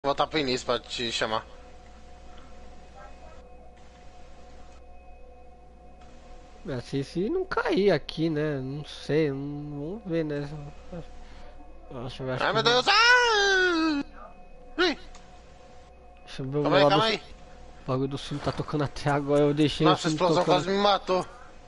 Voltar pro início pra te chamar. Se não cair aqui, né? Não sei, vamos ver, né? Acho Ai que meu Deus! Ah! Ui, deixa eu ver o calma aí, negócio calma aí. o bagulho do sino tá tocando até agora. Eu deixei o Nossa, a sino explosão tocando. quase me matou.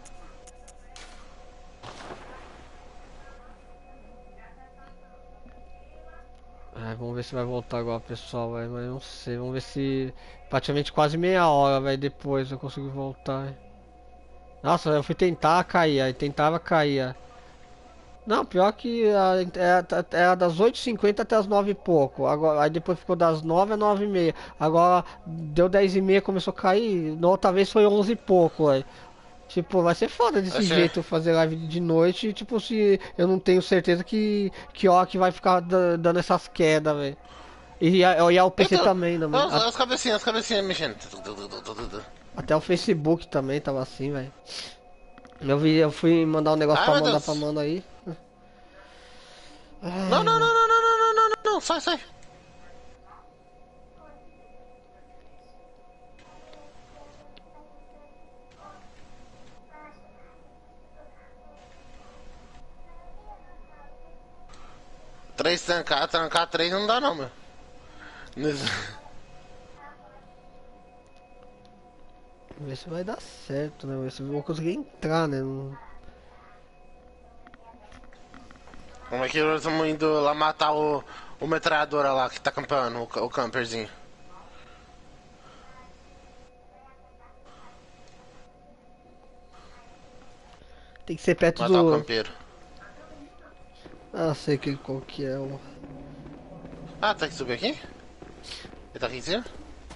Vamos ver se vai voltar agora, pessoal, mas não sei. Vamos ver se praticamente quase meia hora, vai depois eu consigo voltar. Nossa, eu fui tentar cair, aí tentava cair. Não, pior que era das 8h50 até as 9 e pouco. Agora, aí depois ficou das 9 às 9h30. Agora deu 10h30, começou a cair. Na outra vez foi 11 e pouco. Aí. Tipo, vai ser foda desse Achei. jeito fazer live de noite. Tipo, se eu não tenho certeza que ó, que vai ficar dando essas quedas, velho. E o PC Então, também, também. as cabecinhas mexendo. Até o Facebook também tava assim, velho. Eu fui mandar um negócio Ai pra meu mandar pra Deus! mano aí. Não, Ai, não, meu. não, não, não, não, não, não, não, não, sai, sai. Três trancar três não dá não, meu. Vamos ver se vai dar certo, né? Ver se eu vou conseguir entrar, né? Como é que nós estamos indo lá matar o metralhadora lá que tá campando, o camperzinho? Tem que ser perto Matar o do. campeiro. Ah, sei qual que é o. Ah, tem que subir aqui? Ele tá aqui em cima?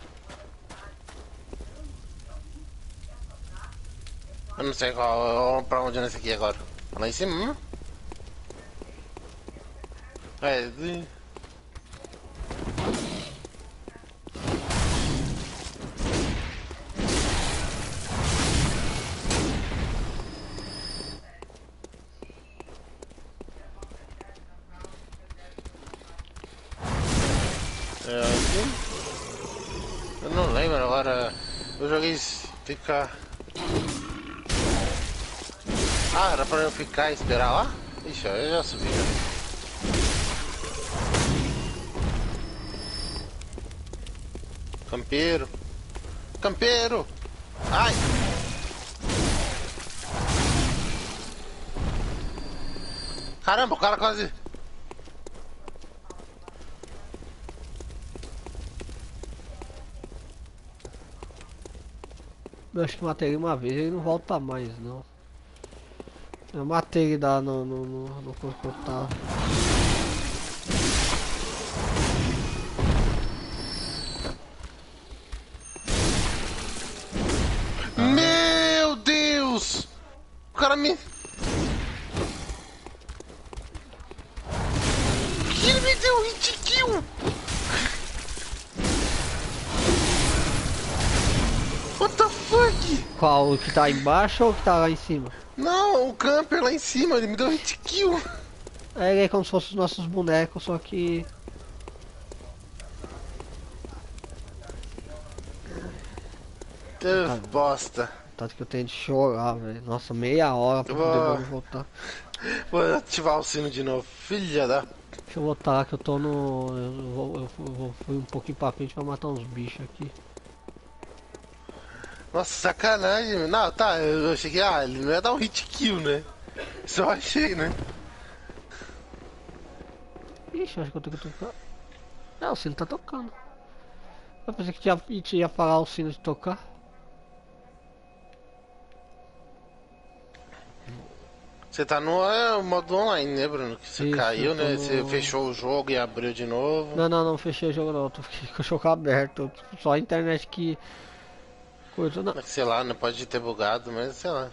Eu não sei pra onde é esse aqui agora. Lá em cima? É. É aqui? Eu não lembro agora. Eu joguei ficar. Ah, era pra eu ficar e esperar lá? Ixi, eu já subi já. Campeiro. Campeiro! Ai! Caramba, o cara quase. Eu acho que matei ele uma vez, ele não volta mais, não. Eu matei ele no corpo que eu tava. Meu Deus! O cara me. Que ele me deu um hit kill! What the fuck? Qual? O que tá embaixo ou o que tá lá em cima? Não, o camper lá em cima, ele me deu um hit kill. Ele é como se fossem os nossos bonecos, só que. Que Tá, bosta. tanto que eu tenho de chorar, velho. Nossa, meia hora pra Eu poder vou, voltar. vou ativar o sino de novo. Filha da. Deixa eu voltar lá que eu tô no. Fui um pouquinho pra frente pra matar uns bichos aqui. Nossa, sacanagem. Não, tá, eu achei que ele não ia dar um hit kill, né? Isso eu achei, né? Ixi, acho que eu tenho que tocar. Não, o sino tá tocando. Eu pensei que tinha parar o sino de tocar. Você tá no modo online, né, Bruno? Que você Isso, eu caiu, tô né? Você no. fechou o jogo e abriu de novo. Não fechei o jogo não, tô com o jogo aberto. Só a internet que. Coisa. Não. Sei lá, não pode ter bugado, mas sei lá.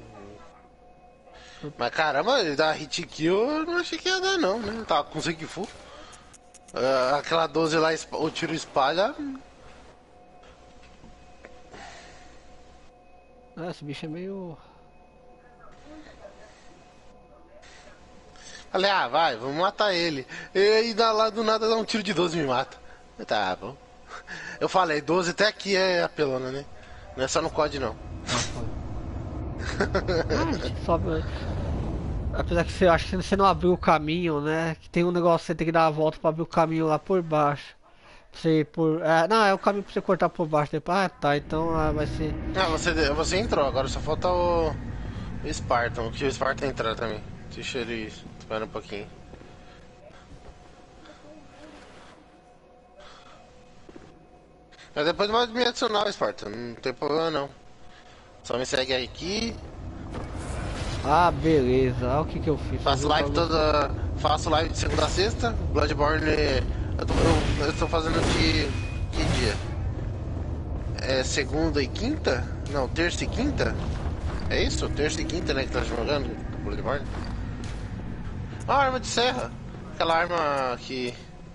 Mas caramba, ele dá hit kill, eu não achei que ia dar não, né? Tava com sangue full. Aquela 12 lá, o tiro espalha. Esse bicho é meio. Falei, vai, vamos matar ele. E aí lá do nada dá um tiro de 12 e me mata. Tá bom. Eu falei, 12 até aqui é apelona, né? Não é só no COD não. Ah, a gente sobe. Apesar que você acha que você não abriu o caminho, né? Que tem um negócio que você tem que dar a volta pra abrir o caminho lá por baixo. Pra você ir por. Não, é o caminho pra você cortar por baixo depois. Ah, tá, então vai ser. Ah, você entrou, agora só falta o Spartan, que o Spartan entrar também. Deixa ele esperar um pouquinho. Mas depois pode me adicionar o Spartan, não tem problema não. Só me segue aqui, Ah, beleza. Olha o que eu fiz. faço live toda. Faço live de segunda a sexta, Bloodborne. Eu tô fazendo de. Que dia? É segunda e quinta? Não, terça e quinta? É isso? Terça e quinta, né, que tá jogando Bloodborne? Ah, arma de serra. Aquela arma que.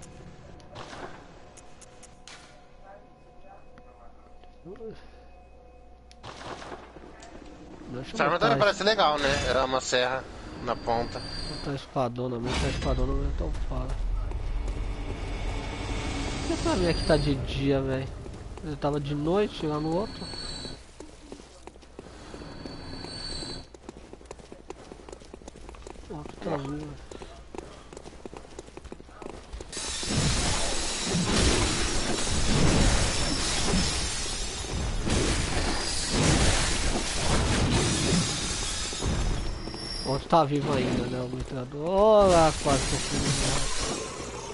Deixa Essa eu arma botar, também parece legal, né? É uma serra na ponta. botar espadona mesmo. Tá espadona mesmo, então fala. Por que pra mim aqui tá de dia, velho? Eu tava de noite lá no outro. O outro tá vivo. O outro tá vivo ainda, né? O metralhador. Olha, quase que eu fui no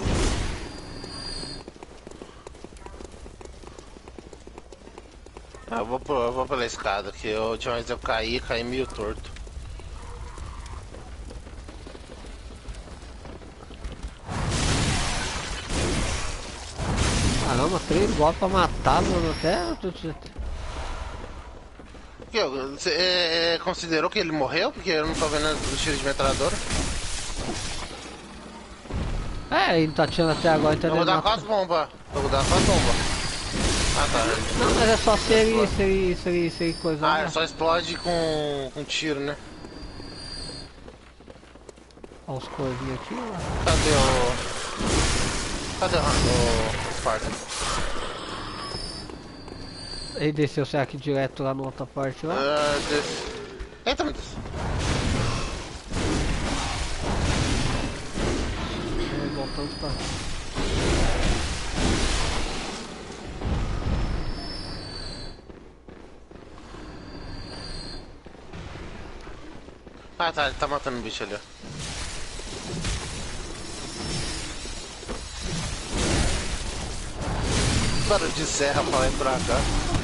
Eu vou pela escada, que a última vez eu caí meio torto. Caramba, 3 golpes pra matar, mano. Até. Você considerou que ele morreu? Porque eu não tô vendo o tiro de metralhadora. Ele não tá tirando até agora, Eu entendeu? vou dar com as bombas. Eu vou dar com as bombas. Ah, tá. Não, mas é só se ele coisar. Ah, só explode com tiro, né? Olha os coisinhos aqui, ó. Cadê o Spartan? Ele desceu, será que direto lá na outra parte lá? Eita, meu Deus. Voltando pra. Ah, tá, ele tá matando o bicho ali, ó. Barulho de serra pra lá e pra cá.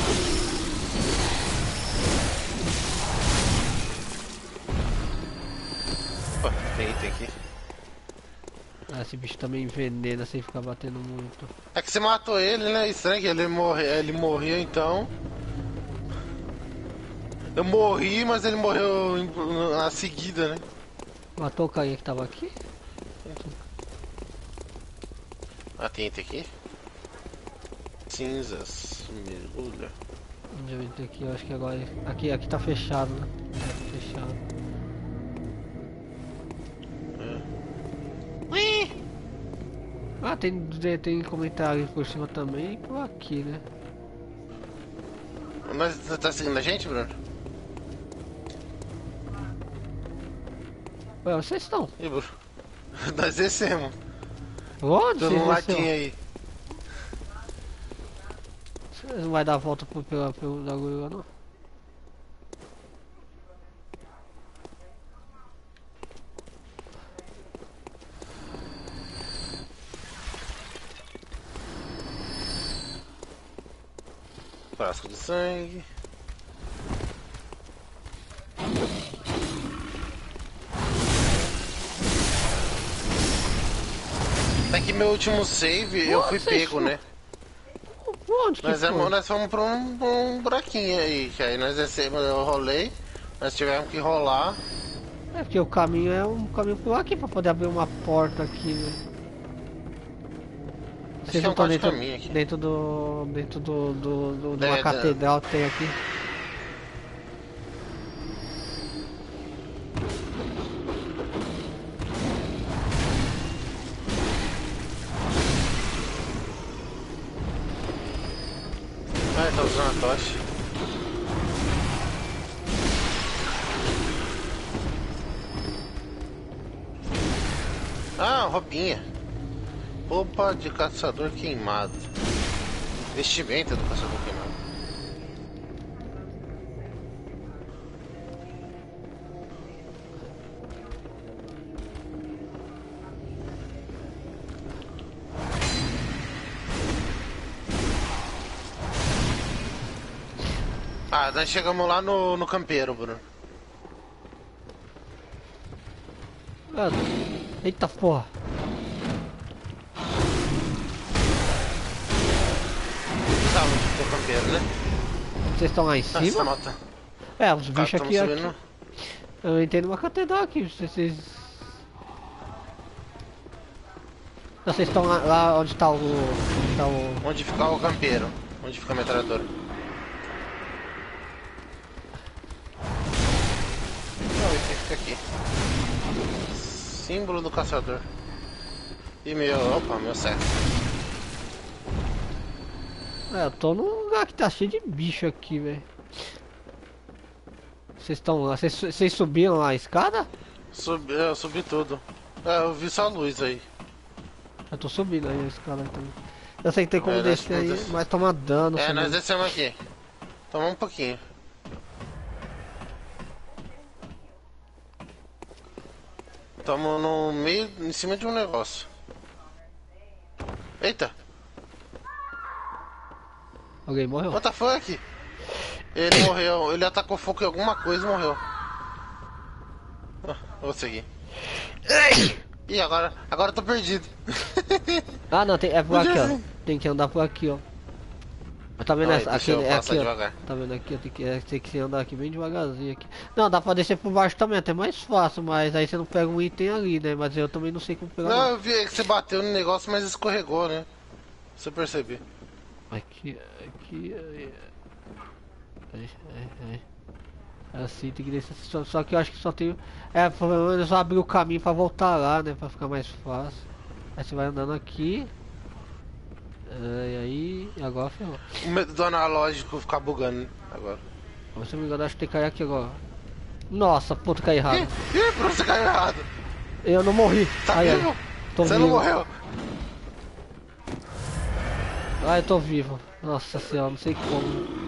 Pô, tem item aqui. Esse bicho também envenena sem ficar batendo muito. É que você matou ele, né? Estranho que ele morreu então. Eu morri, mas ele morreu na seguida, né? Matou o carinha que tava aqui? Ah, tem item aqui? Cinzas, mergulha. Deixa eu ver aqui, eu acho que agora. Aqui tá fechado, né? Tá fechado. Ah, tem comentário por cima também e por aqui, né? Você tá seguindo a gente, Bruno? Ué, vocês estão? Ih, Bruno. Nós descemos. Onde Tô vocês num desceram? latinho aí. Vocês não vai dar a volta pelo bagulho lá, não? Frasco de sangue. Até que meu último save eu fui pego, né? Onde que foi? Nós fomos pra um buraquinho aí, que aí nós descemos, eu rolei, nós tivemos que rolar. É porque o caminho é um caminho por aqui pra poder abrir uma porta aqui, né? Acho Vocês que é não um estão quarto de dentro, caminho aqui. dentro de uma É, catedral que tem aqui. tá usando a tocha. Ah, roupinha. Roupa de caçador queimado. Vestimenta do caçador queimado. Ah, nós chegamos lá no campeiro, Bruno. Eita porra. Tá, onde ficou o campeiro, né? Vocês estão lá em Essa cima? nota. É, os bichos aqui, subindo. aqui. Eu entrei numa catedral aqui. Vocês. Não, vocês estão lá onde tá o. Onde tá o. Onde fica o campeiro? Onde fica a metralhadora? Não, esse fica aqui. Símbolo do caçador. E meu. Opa, meu certo. É, eu tô num lugar que tá cheio de bicho aqui, velho. Vocês estão lá. Vocês subiram lá a escada? Eu subi tudo. É, eu vi só a luz aí. Eu tô subindo aí a escada também. Eu sei que tem como nós descer aí, descemos. mas toma dano. É, nós subindo. descemos aqui. Toma um pouquinho. Tamo no meio, em cima de um negócio. Eita! Alguém morreu? What the fuck? Ele morreu, ele atacou fogo em alguma coisa e morreu. Ah, vou seguir. Ih, agora eu tô perdido. Ah não, é por aqui, ó. Tem que andar por aqui, ó. Tá vendo essa? Deixa Aqui, eu é passar aqui, ó. devagar. Tá vendo aqui, ó. Tem que andar aqui bem devagarzinho aqui. Não, dá pra descer por baixo também, até mais fácil, mas aí você não pega um item ali, né? Mas eu também não sei como pegar. Não, eu vi que você bateu no negócio, mas escorregou, né? Você percebi. Aqui. Aí. Assim tem que descer. Só que eu acho que só tem. É, pelo menos eu abrir o caminho pra voltar lá, né? Pra ficar mais fácil. Aí você vai andando aqui. E aí. Agora ferrou. O medo do analógico ficar bugando, né? Agora. Se não me engano, acho que tem que cair aqui agora. Nossa, puta, caí errado. Ih, Bruno, você caiu errado. Eu não morri. Tá Ai, vivo? tô Você vivo. não morreu. Ai, eu tô vivo. Nossa senhora, não sei como.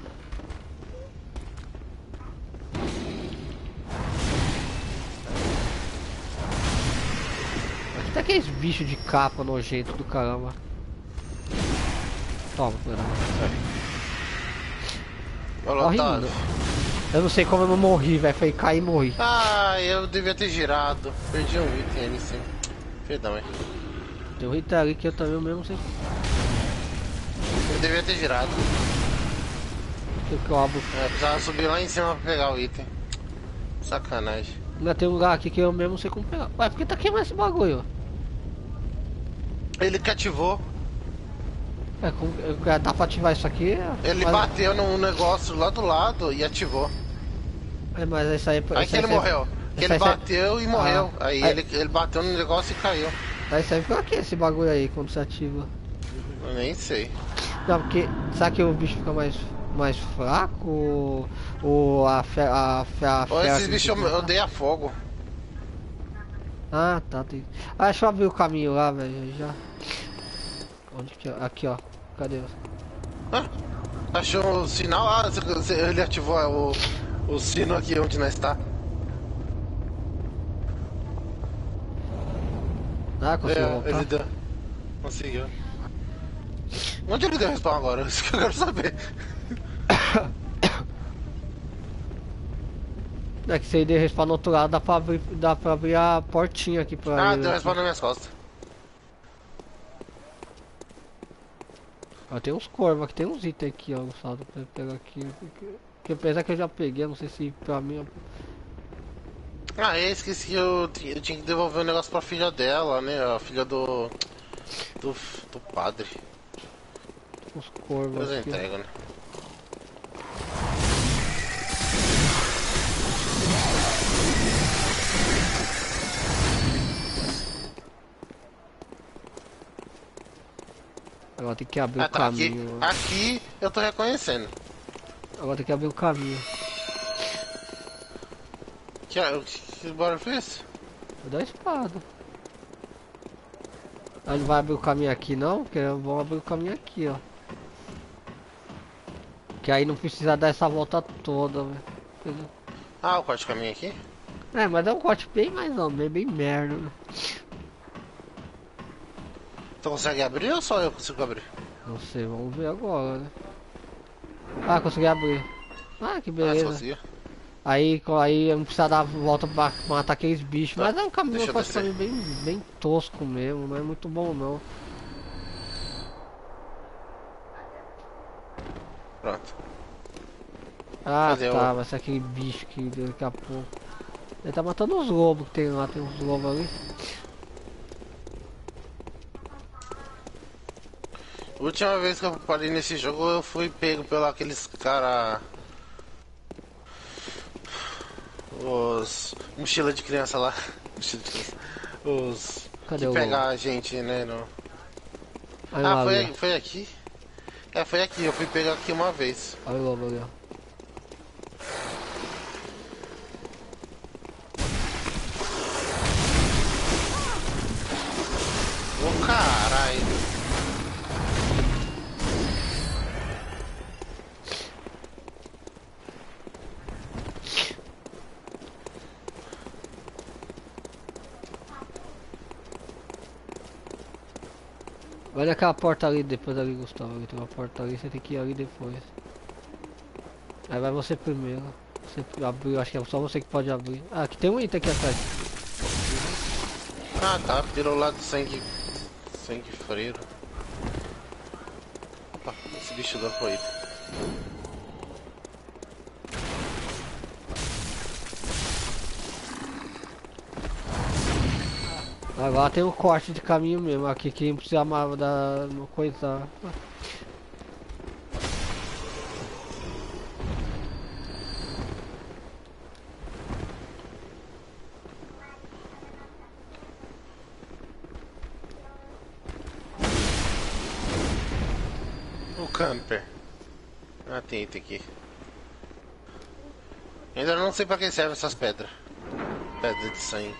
Aqui tá aqueles bichos de capa nojento do caramba. Toma, Olha lá, tá. Eu não sei como eu não morri, velho. Foi cair e morri. Ah, eu devia ter girado. Perdi um item ali em cima. Perdão, hein. Tem um item ali que eu também mesmo sei. Eu devia ter girado. Que eu abro. É, precisava subir lá em cima pra pegar o item. Sacanagem. Ainda tem um lugar aqui que eu mesmo não sei como pegar. Ué, por que tá queimando esse bagulho? Ele que ativou. Dá pra ativar isso aqui? Ele bateu num negócio lá do lado e ativou. É, mas isso aí... Aí que ele morreu. Que ele bateu e morreu. Aí ele bateu no negócio e caiu. Aí serve pra quê esse bagulho aí quando você ativa? Eu nem sei. Não, porque... Será que o bicho fica mais fraco? Ou a Esses bichos odeiam fogo. Ah, tá. Ah, deixa eu abrir o caminho lá, velho. Já. Onde que é? Aqui, ó. Cadê? Ah, achou o sinal? Ah, ele ativou o sino aqui onde nós está. Ah, conseguiu voltar? Ele deu. Conseguiu. Onde ele deu respawn agora? Isso que eu quero saber. É que se ele der respawn no outro lado, dá pra abrir a portinha aqui pra ele. Deu respawn nas minhas costas. Ó, tem uns corvos aqui, tem uns itens aqui, ó, Gustavo, pra pegar aqui. Que apesar que eu já peguei, não sei se pra mim... Ah, eu esqueci que eu tinha que devolver o negócio pra filha dela, né? A filha do padre. Uns corvos Depois eu aqui. entrego, né? Agora Agora tem que abrir o tá aqui. caminho. Aqui eu tô reconhecendo. Agora tem que abrir o caminho. Que bora fez? Vou dar espada. Aí não vai abrir o caminho aqui não, porque vão abrir o caminho aqui, ó. Que aí não precisa dar essa volta toda, velho. Ah, o corte de caminho aqui? É, mas é um corte bem mais ou menos, bem merda, né? Tu consegue abrir ou só eu consigo abrir? Não sei, vamos ver agora, né? Ah, consegui abrir. Ah, que Ah, você beleza. conseguiu? Aí não precisa dar a volta pra matar aqueles bichos. Tá, Mas é um caminho, deixa eu corte de descer. caminho bem tosco mesmo, não é muito bom não. Pronto. Ah, Cadê tá, o- vai ser aquele bicho que daqui a pouco. Ele tá matando os lobos que tem lá, tem uns lobos ali. A última vez que eu parei nesse jogo eu fui pego pelo aqueles cara. Os. Mochila de criança lá. Mochila de criança. Os. Cadê que o pega lobo? a gente, né? No... Olha Ah, lá, ali, foi aqui? É, foi aqui, eu fui pegar aqui uma vez. ó. Olha o lobo ali, ó. Ô caralho. Olha aquela porta ali, depois ali, Gustavo. Ali tem uma porta ali, você tem que ir ali depois. Aí vai você primeiro. Você abriu, acho que é só você que pode abrir. Ah, aqui tem um item aqui atrás. Ah tá, virou lá do sangue. Sangue freiro. Opa, esse bicho da corrida. Agora tem um corte de caminho mesmo. Aqui que não precisa mais da coisa. O camper. Ah, tem item aqui. Ainda não sei pra que servem essas pedras. Pedra de sangue.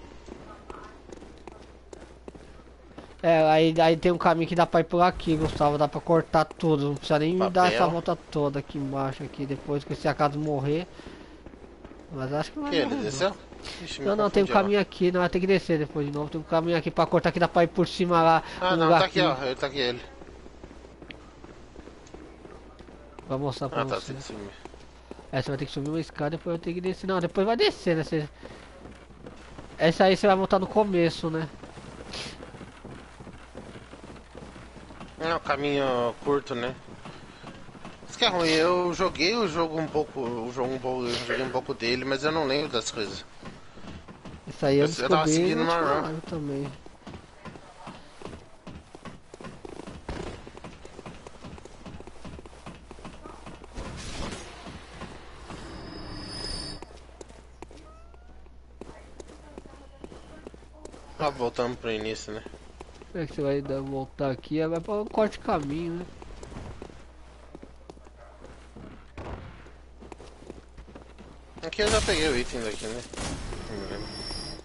É, aí tem um caminho que dá pra ir por aqui, Gustavo. Dá pra cortar tudo. Não precisa nem dar Papel. essa volta toda aqui embaixo. Aqui depois que esse acaso morrer. Mas acho que não vai Que ele morrer, não. desceu? Ixi, me Não, tem um confundi, ó. caminho aqui, não vai ter que descer depois de novo. Tem um caminho aqui pra cortar que dá pra ir por cima lá. Ah, no não, lugar tá aqui, ó. Ele tá aqui, ele. Vai mostrar pra Ah, tá, você. tem que subir. É, você vai ter que subir uma escada, depois vai ter que descer. Não, depois vai descer, né? Essa aí você vai voltar no começo, né? É um caminho curto, né? Isso que é ruim, eu joguei o jogo um pouco, eu joguei um pouco dele, mas eu não lembro das coisas. Isso aí eu Eu tava descobri seguindo na uma última run. live também. Ah, voltamos pro início, né? É que você vai voltar aqui, aí vai pra um corte de caminho, né? Aqui eu já peguei o item daqui, né? Não me lembro.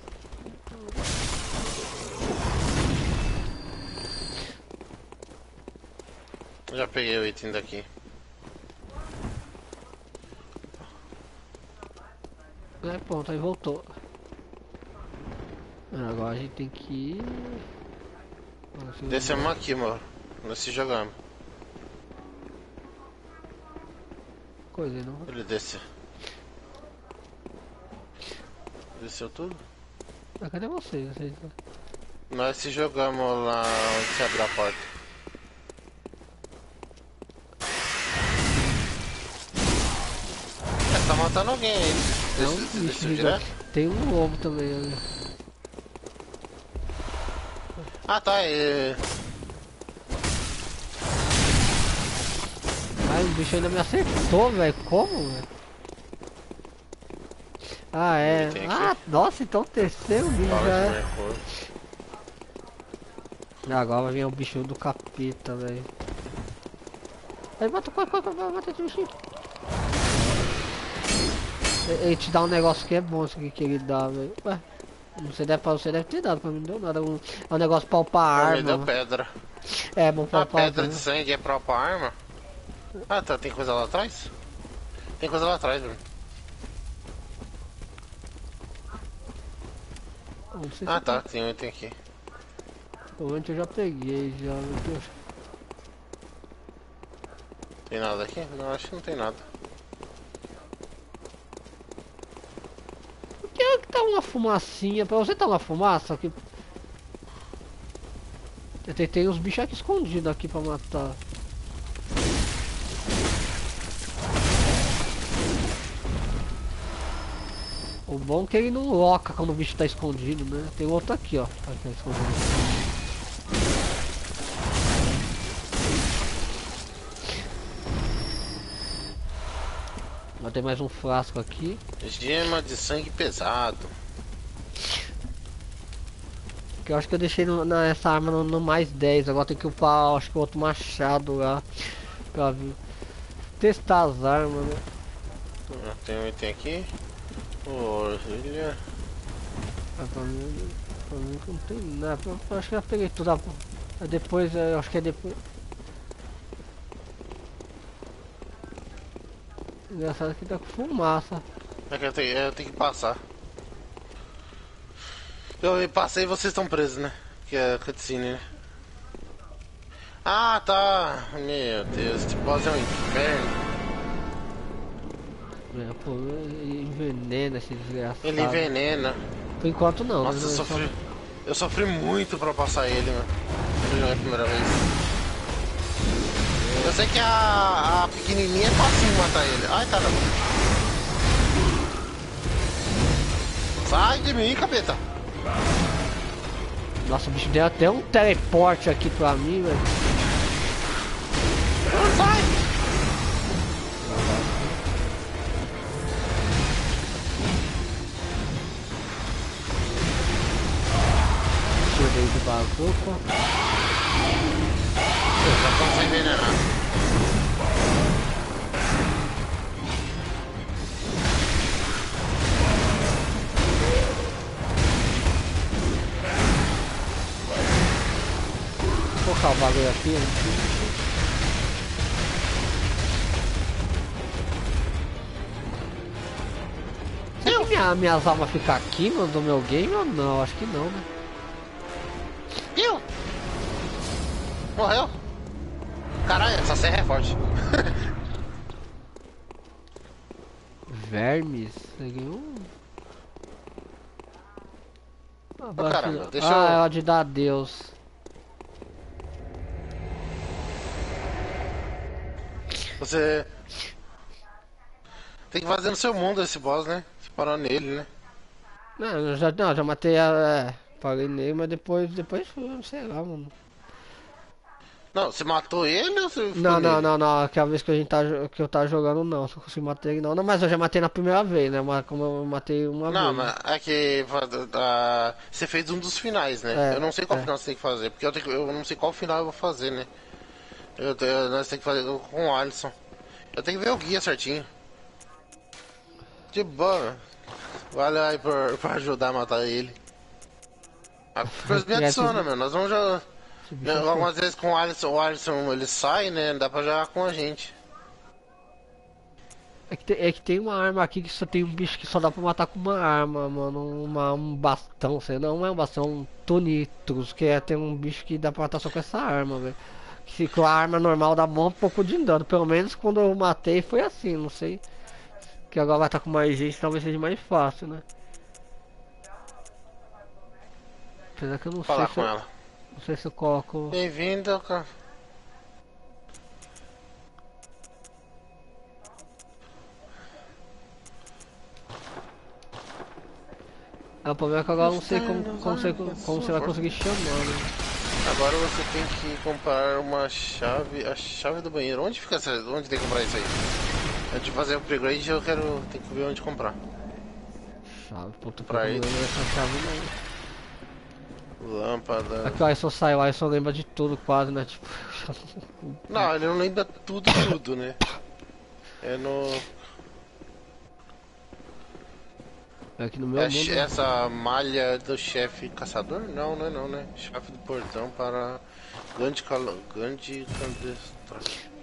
Já peguei o item daqui. É, pronto, aí voltou. Agora a gente tem que ir. Descemos aqui, mano. Nós se jogamos. Coisa aí, não. Ele desceu. Desceu tudo? Ah, cadê vocês? Nós se jogamos lá onde se abriu a porta. É, tá matando alguém aí. Não, Desceu bicho, direto? tem um lobo também ali. Ah, tá. É... Ai, o bicho ainda me acertou, velho. Como, velho? Ah, é. Ele tem aqui. Ah, nossa, então o terceiro bicho Bala já de é. mercúrio. Agora vai vir o bicho do capeta, velho. Aí mata, corre, mata esse bichinho. Ele te dá um negócio que é bom, isso aqui que ele dá, velho. Ué, você deve ter dado, pra mim não deu nada. É um negócio pra upar a Não, arma. me deu pedra. É bom pra Ah, upar pedra de sangue é pra upar a arma? Ah, tá, tem coisa lá atrás? Tem coisa lá atrás, Bruno. Ah, tá, tem um item aqui. Provavelmente eu já peguei, já, meu Deus. Tem nada aqui? Não, acho que não tem nada. Por que é que tá uma fumacinha? Pra você tá uma fumaça aqui? Tem uns bichos aqui escondidos aqui pra matar. O bom é que ele não loca quando o bicho tá escondido, né? Tem outro aqui, ó. Aqui, escondido. Vai ter mais um frasco aqui. Gema de sangue pesado. Que eu acho que eu deixei nessa arma no mais 10. Agora tem que upar, acho que o outro machado lá. Pra ver. Testar as armas, né? Tem um item aqui. Orelha. Pra mim não tem nada. Eu acho que já peguei tudo. Depois, eu acho que é depois. Engraçado que tá com fumaça. É que eu tenho que passar. Eu passei e vocês estão presos, né? Que é cutscene, né? Ah, tá. Meu Deus, esse boss é um inferno. É, pô, ele envenena esse desgraçado. Ele envenena. Por enquanto não. Nossa, eu sofri muito pra passar ele, mano. Foi a primeira vez. Eu sei que a pequenininha é fácil matar ele. Ai, caramba. Sai de mim, capeta. Nossa, o bicho deu até um teleporte aqui pra mim, velho. Sai! Tirei do bazuca. Eu já tô sem envenenado. Vou colocar o bagulho aqui. Né? Será que minhas almas ficam aqui no meu game ou não? Acho que não, né? Viu? Morreu? Caralho, essa serra é forte. Vermes? Peguei um. Oh, caramba, deixa eu... é o de dar adeus. Você tem que fazer no seu mundo esse boss, né? Você parou nele, né? Não, já matei parei nele, mas depois sei lá, mano. Não, você matou ele ou você ficou Não, nele? não, aquela vez que eu tava jogando não, só consegui matar ele não. Não, mas eu já matei na primeira vez, né? Mas como eu matei uma Não, vez. mas é que você fez um dos finais, né? É, Eu não sei qual é. final você tem que fazer, porque eu não sei qual final eu vou fazer, né? Nós temos que fazer com o Alisson. Eu tenho que ver o guia certinho. De boa. Valeu aí por ajudar a matar ele. A coisa me adiciona, meu. Nós vamos já. Algumas vezes com o Alisson ele sai, né? Dá pra jogar com a gente. É que tem uma arma aqui que só tem um bicho que só dá pra matar com uma arma, mano. Um bastão, sei lá, não é um bastão, um tonitrus, que tem um bicho que dá pra matar só com essa arma, velho. Que com a arma normal dá um pouco de dano. Pelo menos quando eu matei foi assim, não sei. Que agora vai estar com mais gente, talvez seja mais fácil, né? Apesar que eu não Falar sei se com ela. não sei se eu coloco. Bem-vindo, cara. O problema é que agora eu não sei como você vai conseguir chamar, né? Agora você tem que comprar uma chave, a chave do banheiro. Onde fica onde tem que comprar isso aí? Antes de fazer o upgrade eu ter que ver onde comprar. Chave, puta Pra que ele. essa chave não. Lâmpada. Aqui o Alisson saiu, o Alisson lembra de tudo quase, né? Tipo. Não, ele não lembra tudo, né? É no. Aqui no meu mundo. Essa malha do chefe caçador? Não, não é não, né? Chefe do portão para Gandhi Candestra.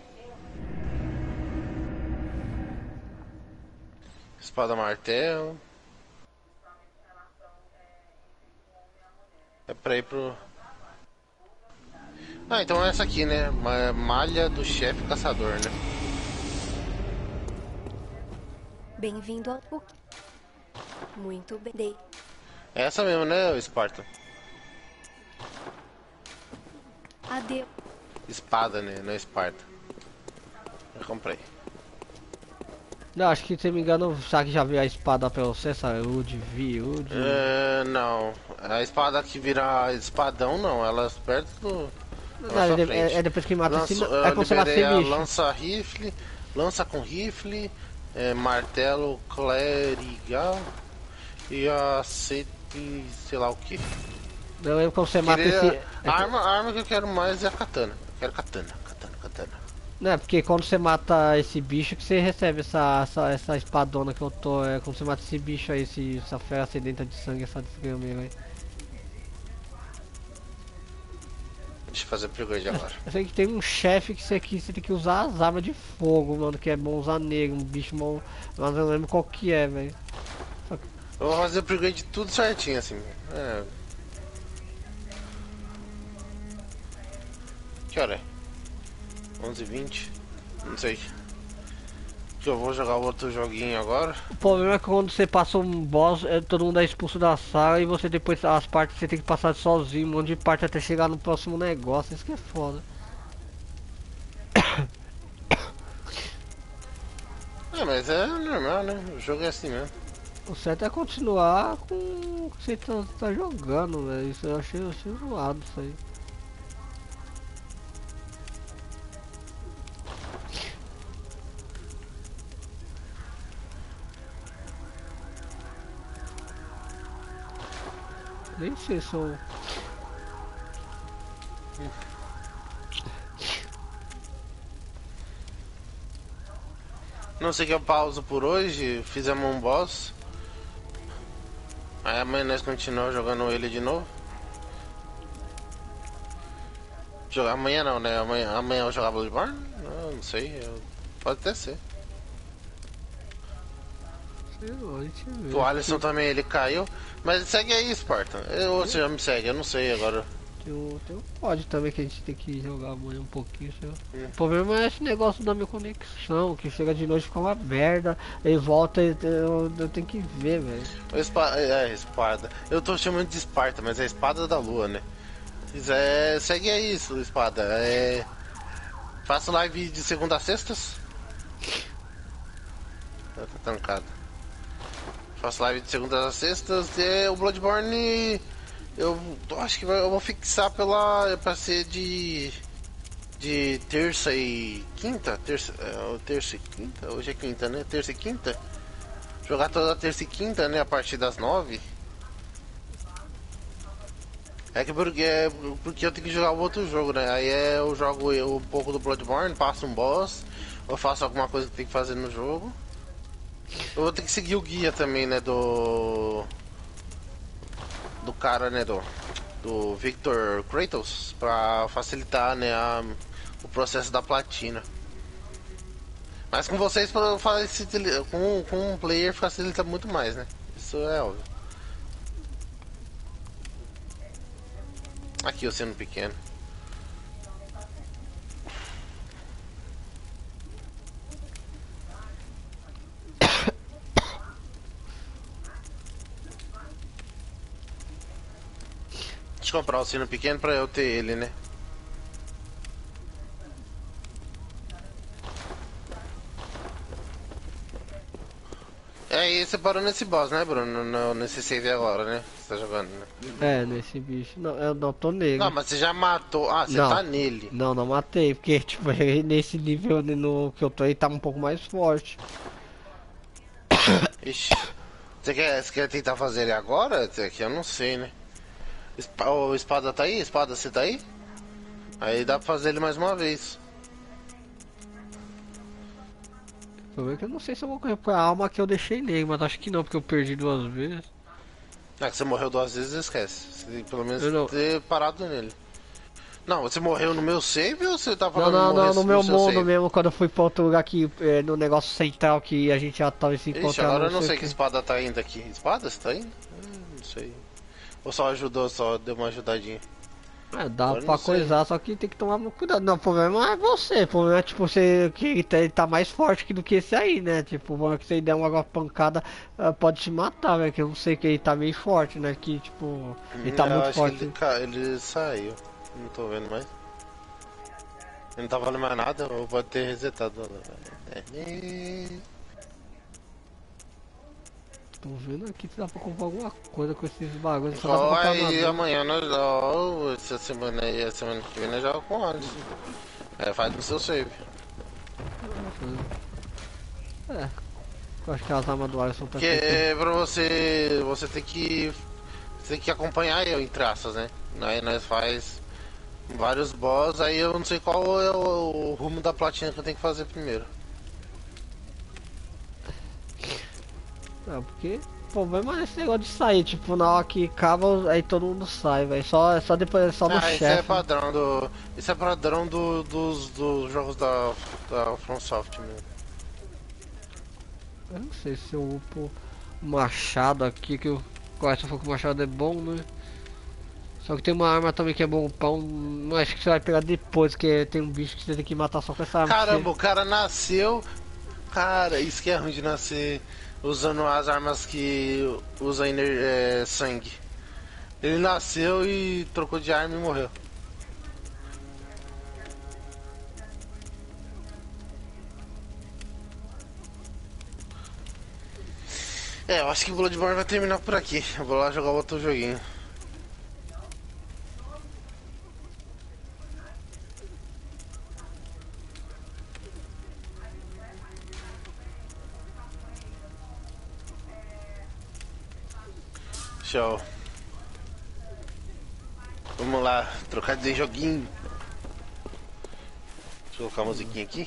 Espada martelo. É pra ir pro... Ah, então é essa aqui, né? Malha do chefe caçador, né? Bem-vindo ao PUC. Muito bem. É essa mesmo, né, Sparta? Adeus. Espada, né? Não é Esparta. Eu comprei. Não, acho que se não me engano, será que já viu a espada pra você, sabe? Wood. Não. A espada que vira espadão, não. Ela perto do... Não, é depois que mata esse. É como se ela liberei a bicho. lança-rifle, lança com rifle, martelo clerical e a sei lá o que. Eu lembro como você mata esse. A arma que eu quero mais é a katana. Eu quero katana. Não, é porque quando você mata esse bicho que você recebe essa espadona que eu tô. É como você mata esse bicho aí, essa fera sedenta de sangue, essa desgrama aí. Deixa eu fazer upgrade agora. Eu sei que tem um chefe que você tem que usar as armas de fogo, mano, que é bom usar negro, um bicho bom. Mas eu não lembro qual que é, velho. Eu vou fazer upgrade tudo certinho assim. Que hora é? 11h20? Não sei. Que eu vou jogar outro joguinho agora. O problema é que quando você passa um boss, todo mundo é expulso da sala e você depois as partes você tem que passar sozinho, um monte de parte até chegar no próximo negócio, isso que é foda. Mas é normal, né? O jogo é assim mesmo. O certo é continuar com o que você tá jogando, velho. Isso eu achei zoado isso aí. Nem sei se eu... Não sei que eu pauso por hoje, fizemos um boss. Aí amanhã nós continuamos jogando ele de novo. Amanhã não, né? Amanhã eu jogar Bloodborne? Não sei, pode até ser. O Alisson também, ele caiu. Mas segue aí, Spartan. Você já me segue, eu não sei agora. Tem um pod também que a gente tem que jogar amanhã um pouquinho, sei lá. O problema é esse negócio da minha conexão, que chega de noite com uma merda, e volta e eu tenho que ver, velho. Espada. Eu tô chamando de Esparta, mas é espada da lua, né? Segue aí, espada. Faço live de segunda a sextas. Tá trancado. Faço live de segunda a sextas. O Bloodborne. Eu acho que eu vou fixar pra ser de terça e quinta. Terça e quinta? Hoje é quinta, né? Terça e quinta. Jogar toda terça e quinta, né? A partir das 9. É que porque eu tenho que jogar outro jogo, né? Aí eu jogo um pouco do Bloodborne, passo um boss, ou faço alguma coisa que tem que fazer no jogo. Eu vou ter que seguir o guia também, né? Do cara, né? Do Victor Kratos, pra facilitar, né? O processo da platina. Mas com vocês, com um player, facilita muito mais, né? Isso é óbvio. Aqui o sino pequeno. Deixa eu comprar o sino pequeno pra eu ter ele, né? E você parou nesse boss, né, Bruno? Nesse save agora, né? Você tá jogando, né? Nesse bicho. Não, eu não tô nele. Não, mas você já matou. Ah, você não, tá nele. Não matei, porque tipo, nesse nível no que eu tô aí tá um pouco mais forte. Ixi. Você quer tentar fazer ele agora? Que eu não sei, né? O espada tá aí? Espada, você tá aí? Aí dá pra fazer ele mais uma vez. O problema é que eu não sei se eu vou recuperar a alma que eu deixei nele, mas acho que não, porque eu perdi 2 vezes. Ah, que você morreu 2 vezes, esquece. Você tem que pelo menos Eu não- ter parado nele. Não, você morreu no meu save ou você tá Não, falando não, não, no meu seu mundo save? mesmo, quando eu fui pra outro lugar aqui, no negócio central que a gente já tava se Ixi, encontrando. agora eu não sei o que espada tá indo aqui. Espada, você tá indo? Não sei. Ou só ajudou, só deu uma ajudadinha. É, dá Agora eu pra não sei. coisar, só que tem que tomar muito cuidado. Não, o problema não é você, o problema é tipo você que ele tá mais forte do que esse aí, né? Tipo, que você der uma pancada, pode te matar, velho. Que eu não sei que ele tá meio forte, né? Que tipo, ele tá Eu muito acho forte. que ele saiu. Não tô vendo mais. Ele não tá falando mais nada, ou pode ter resetado. Tô vendo aqui se dá pra comprar alguma coisa com esses bagulhos. Só dá pra Ó, comprar aí armadura. amanhã nós. Ó, essa semana aí, a semana que vem nós jogamos com o Alisson. É, faz no seu save. É, eu acho que as armas do Alisson tá Porque é pra você. Você tem que. Você tem que acompanhar eu em traças, né? Aí nós faz vários boss, aí eu não sei qual é o rumo da platina que eu tenho que fazer primeiro. Não, porque o problema é esse negócio de sair, tipo, na hora que acaba, aí todo mundo sai, velho. Só depois, só no Ah, isso é chefe. padrão do. Isso é padrão dos jogos da From Software mesmo. Eu não sei se eu upo o machado aqui, que o Costa falou que o machado é bom, né? Só que tem uma arma também que é bom pão, não acho que você vai pegar depois, que tem um bicho que você tem que matar só com essa arma. Caramba, o cara nasceu. Cara, isso que é ruim de nascer usando as armas que usam sangue. Ele nasceu e trocou de arma e morreu. É, eu acho que o Bloodborne vai terminar por aqui. Eu vou lá jogar outro joguinho. Show. Vamos lá, trocar de joguinho. Deixa eu colocar a musiquinha aqui.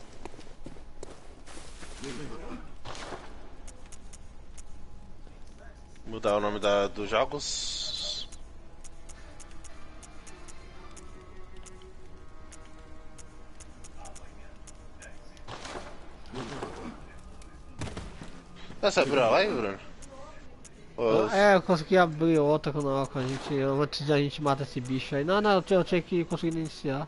Mudar o nome dos jogos. Essa abriu a live, Bruno? Eu consegui abrir outra quando a gente, antes de a gente matar esse bicho aí. Não, eu tinha que conseguir iniciar.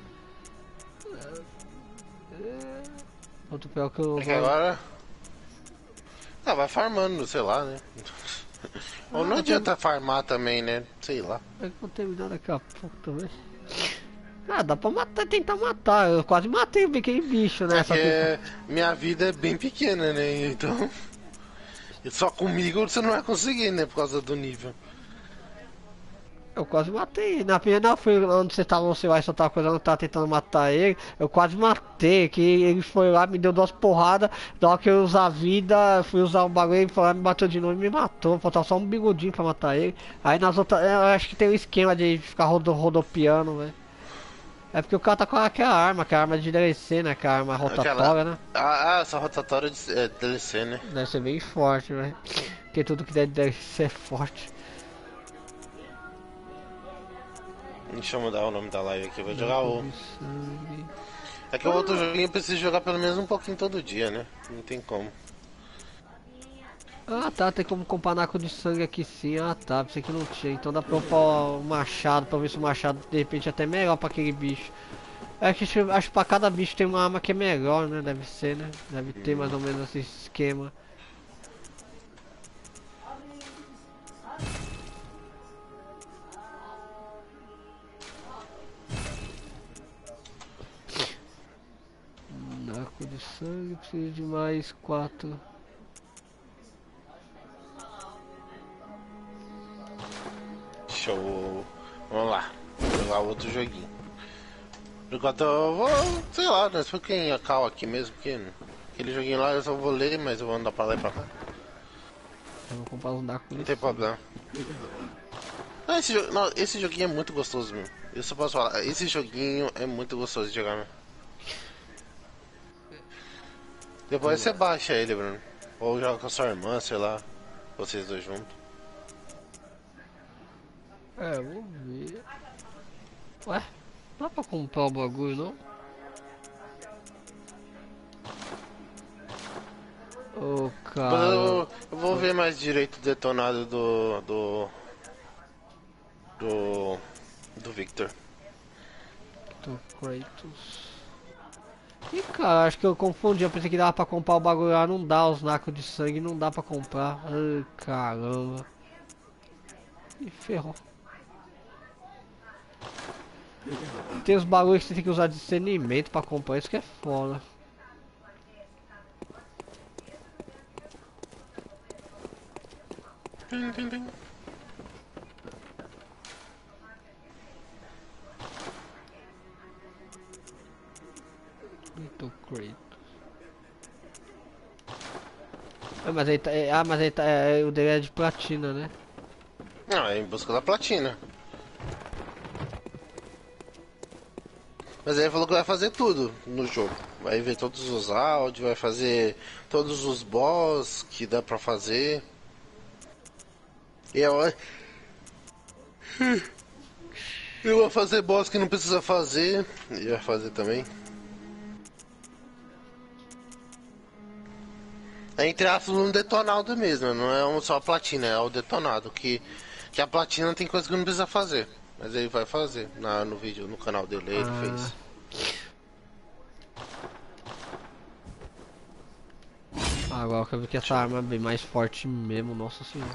Outro pior que eu. É que agora. Ah, vai farmando, sei lá, né? Ou não adianta farmar também, né? Sei lá. É que eu vou terminar daqui a pouco também. Ah, dá pra matar, tentar matar. Eu quase matei aquele bicho, né? É Só que que minha vida é bem pequena, né? Então. Só comigo você não vai conseguir, né? Por causa do nível. eu quase matei. Na primeira foi onde você tava, você vai soltar coisa, eu tava tentando matar ele. Eu quase matei, que ele foi lá, me deu 2 porradas. Na hora que eu usar a vida, fui usar o bagulho, ele foi lá, me bateu de novo e me matou. Faltava só um bigodinho pra matar ele. Aí nas outras, eu acho que tem um esquema de ficar rodopiando, velho. É porque o cara tá com aquela arma, que é a arma de DLC, né? Que é a arma rotatória, né? Essa rotatória é DLC, né? Deve ser bem forte, velho. Porque tudo que deve ser forte. Deixa eu mudar o nome da live aqui, vou jogar o. Sangue. É que o outro joguinho eu preciso jogar pelo menos um pouquinho todo dia, né? Não tem como. Ah tá, tem como comprar naco de sangue aqui sim. Ah tá, pensei que não tinha. Então dá pra upar o machado, pra ver se o machado de repente é até melhor pra aquele bicho. Acho que pra cada bicho tem uma arma que é melhor, né? Deve ser, né? Deve ter mais ou menos esse esquema. Naco de sangue, preciso de mais 4. Show. Vamos lá, vou jogar outro joguinho. Enquanto eu vou, sei lá, né? Se for quem a cal aqui mesmo, porque aquele joguinho lá eu só vou ler, mas eu vou andar pra lá e pra cá. Eu vou comprar um naco Não de tem sangue. problema. Não, não, esse joguinho é muito gostoso, meu. Eu só posso falar, esse joguinho é muito gostoso de jogar, meu. Depois você baixa ele, Bruno. Ou joga com a sua irmã, sei lá. Vocês dois juntos. É, vou ver. Ué, não dá pra comprar o bagulho, não? Ô, Mas cara. eu vou ver mais direito o detonado do Victor. Do Kratos. Ih, cara, acho que eu confundi. Eu pensei que dava pra comprar o bagulho lá. Não dá, os nacos de sangue não dá pra comprar. Ai, caramba. Ih, ferrou. Tem os bagulhos que você tem que usar discernimento pra comprar. Isso que é foda. Pim, pim, pim. Do Kratos. Ah, mas aí tá. Mas aí tá. O dele é de platina, né? Não, é em busca da platina. Mas aí ele falou que vai fazer tudo no jogo. Vai ver todos os áudios, vai fazer todos os boss que dá pra fazer. E eu vou fazer boss que não precisa fazer. E vai fazer também. É entre aspas um detonado mesmo, não é só a platina, é o detonado. Que a platina tem coisa que não precisa fazer. Mas ele vai fazer no vídeo, no canal dele, ele fez. Agora que eu vi que essa arma é bem mais forte mesmo, nossa senhora.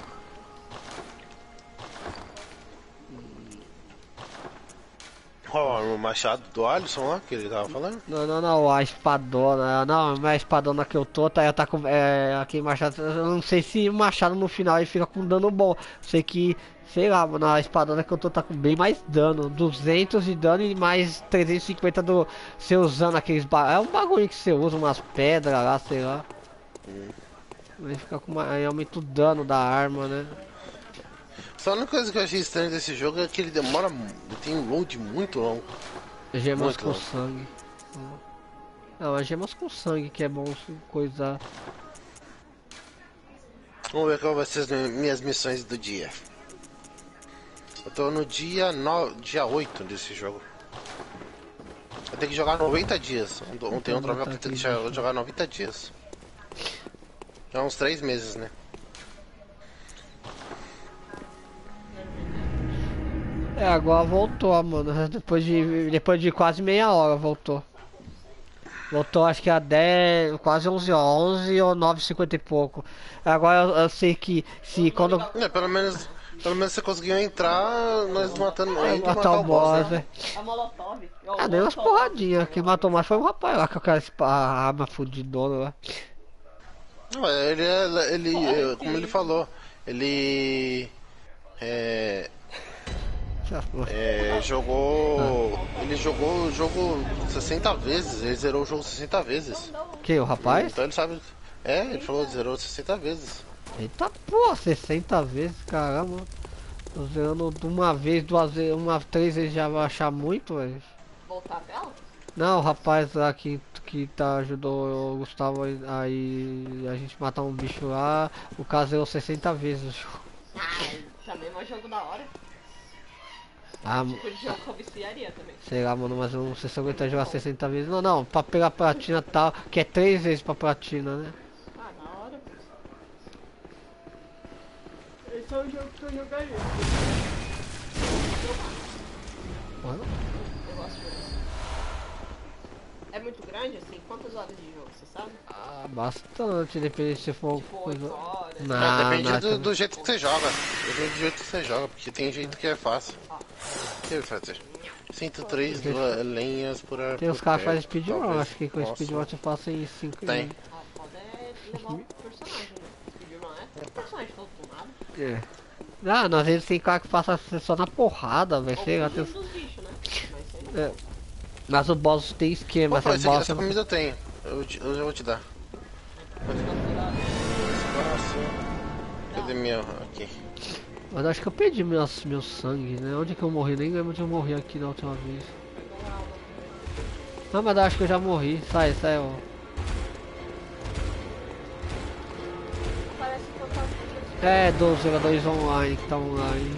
Ó, o machado do Alisson lá, que ele tava falando. Não, a espadona, não é a espadona que eu tô, tá com, aqui machado, eu não sei se o machado no final ele fica com dano bom, sei que, sei lá, mano, a espadona que eu tô tá com bem mais dano, 200 de dano e mais 350 do, você usando aqueles, é um bagulho que você usa, umas pedras lá, sei lá, vai ficar com aí aumenta o dano da arma, né. Só a única coisa que eu achei estranho desse jogo é que ele demora, tem um load muito longo. Gemas Muito com longo. sangue. Não, as gemas com sangue que é bom coisar. Vamos ver qual vai ser as minhas missões do dia. Eu tô no dia 8 desse jogo. Eu tenho que jogar 90 dias. Ontem outra vez eu tenho que jogar 90 dias. Já uns 3 meses, né? É, agora voltou, mano. Depois de quase meia hora voltou. Voltou acho que a 10, quase 11 horas, 11 ou 9h50 e pouco. Agora eu sei que se quando... Pelo menos você conseguiu entrar, nós matando ele matar o boss, né? A Molotov. Deu umas porradinhas. Quem matou mais foi o rapaz lá com aquela arma fudidona lá. Não, como ele falou, ele jogou o jogo 60 vezes, ele zerou o jogo 60 vezes. Que, o rapaz? Então ele sabe. Ele falou que zerou 60 vezes. Eita porra, 60 vezes, caramba. Tô zerando de uma vez, 2 vezes, 3 vezes já vai achar muito, velho. Voltar a tela? Não, o rapaz lá que ajudou o Gustavo aí a gente matar um bicho lá, o caso zerou 60 vezes o jogo. Também é um jogo da hora. Tipo de jogo que eu viciaria também. Sei lá, mano, mas eu não sei se eu aguento jogar 60 vezes. Não, pra pegar platina tal, que é 3 vezes pra platina, né? Da hora. Esse é o jogo que eu jogaria. Mano, Eu gosto disso. É muito grande assim? Quantas horas de jogo, você sabe? bastante, depende se for Tipo, coisa. 8 horas. Depende do jeito que você joga. Depende do jeito que você joga, porque tem jeito que é fácil. O que ele fazer? 103 lenhas por ar. Tem os caras que fazem speedrun, talvez. acho que com Nossa. speedrun você passa em 5 Tem. Foda é levar o personagem, né? Speedrun é personagem todo com nada. Às vezes tem cara que passa só na porrada, velho. Sei lá, tem... Dos bichos, né? Mas aí Mas o boss tem esquema, Opa, essa boss. essa comida eu tenho. Eu já vou te dar. Nossa. Cadê minha? Aqui. Mas acho que eu perdi meu sangue, né? Onde que eu morri? Nem lembro onde eu morri aqui da última vez. Não, mas acho que eu já morri. Sai, ó. Parece que eu tava... É, dos jogadores online que tá online.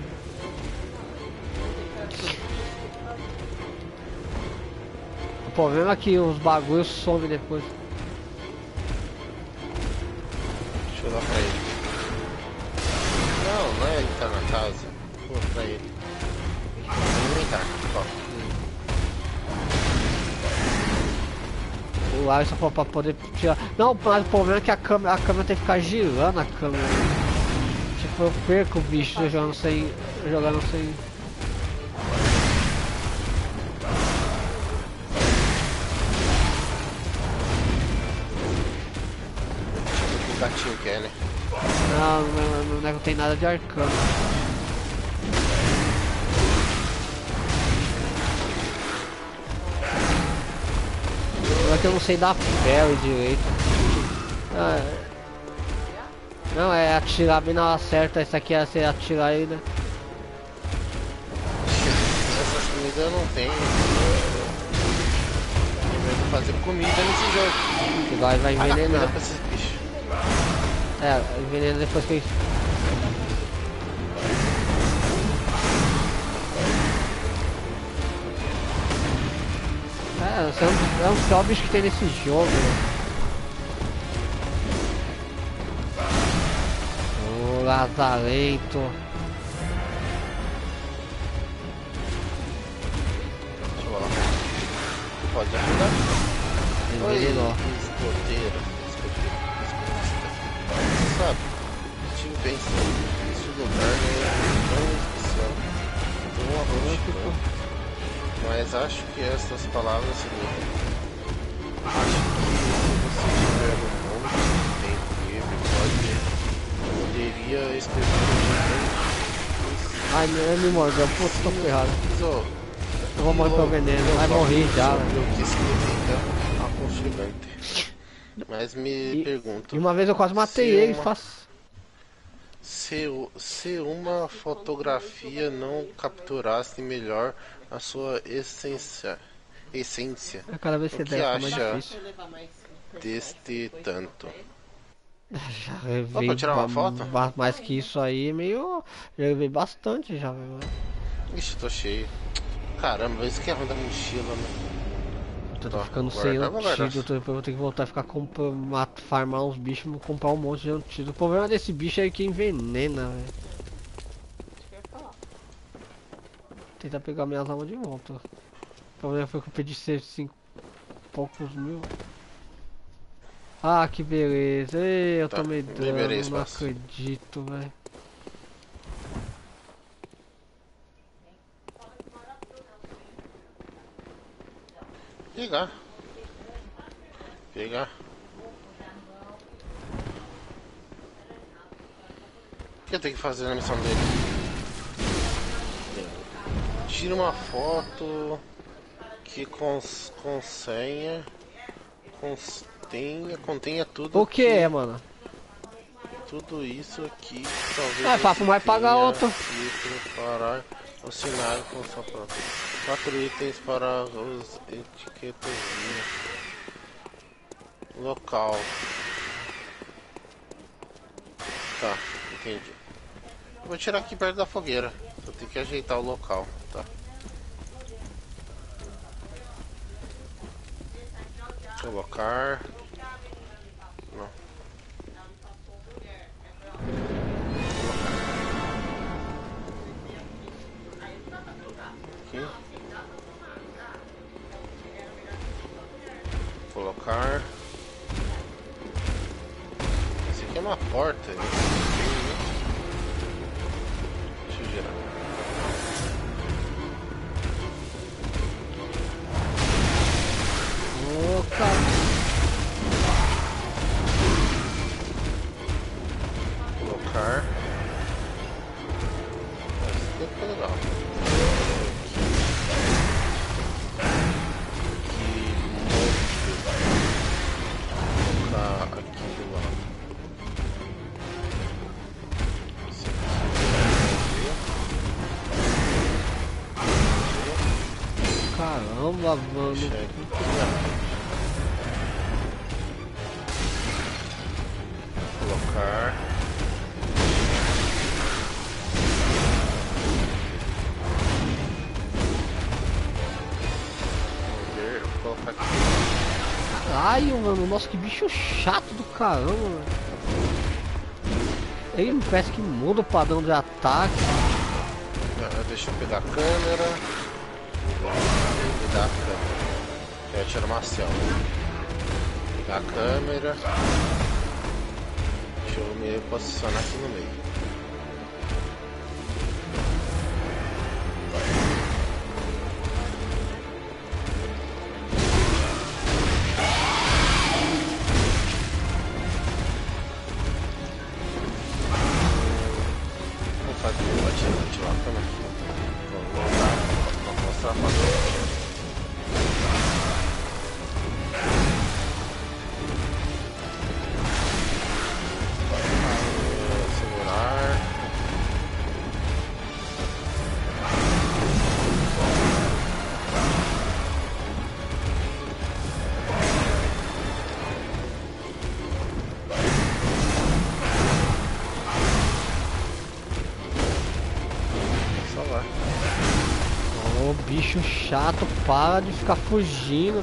O problema é que os bagulhos somem depois. Deixa eu dar pra ele. Não é ele que tá na casa. Vou pra ele. Alimentar, ó. O Alisson falou pra poder tirar. Não, mas o problema é que a câmera tem que ficar girando a câmera. Tipo, eu perco o bicho jogando sem. O gatinho quer, né? Não tem nada de arcano. É que eu não sei dar parry direito. Não, é atirar bem na hora certa. Esse aqui é você atirar ele, né? Essas comidas eu não tenho. Eu vou fazer comida nesse jogo. Que vai envenenar. Pra esses bichos. É, envenena depois que... É um pior bicho que tem nesse jogo, né? O lazarento. Deixa eu lá. Pode ajudar? Envenenou. Escoteiro. Sabe? Estive pensando. Esse lugar é tão especial. Tão arroz. Mas acho que essas palavras significam. Acho que se você tiver um monte de tempo livre, poderia escrever Ai, me mordeu, puta, tô ferrado. Eu vou morrer pelo veneno, vai morrer já. Eu que escrevi, então, aconchegante. Mas me pergunto. E uma vez eu quase matei ele, faz. Se uma fotografia não capturasse melhor a sua essência, Cada vez o que que der, mais acha difícil. deste tanto? Já levei pra tirar uma foto? Mais que isso aí, meio. Já levei bastante já, velho. Ixi, tô cheio. Caramba, isso que é ruim da mochila, né? Eu tô ficando sem antídoto, depois eu vou ter que voltar a ficar farmar uns bichos e comprar um monte de antídoto. O problema desse bicho é que envenena, velho. Tentar pegar minhas almas de volta. O problema foi que eu perdi 5 poucos mil. Ah, que beleza. Ei, eu tomei dano, não acredito, velho. Pegar. O que eu tenho que fazer na missão dele? Tira uma foto que contenha tudo. O que é, mano? Tudo isso aqui talvez. É, papo, vai pagar outro. Para o cenário com sua própria. 4 itens para os etiquetas. Local. Tá, entendi. Vou tirar aqui perto da fogueira. Só tem que ajeitar o local, tá? Colocar. Não. Aqui. Colocar. Esse aqui é uma porta. Né? Deixa eu girar. Colocar. Esse aqui é legal. Aqui do lado. lavando. Colocar. Vamos ver, vou colocar aqui. Caralho, mano, nossa, que bicho chato do caramba, velho. Ele parece que muda o padrão de ataque. Deixa eu pegar a câmera. Pegar a câmera. Eu ia tirar uma selfie. Pegar a câmera. Deixa eu me posicionar aqui no meio. Ativar a câmera. Vou voltar. Vou mostrar pra vocês. Segurar. Ô, bicho chato, para de ficar fugindo.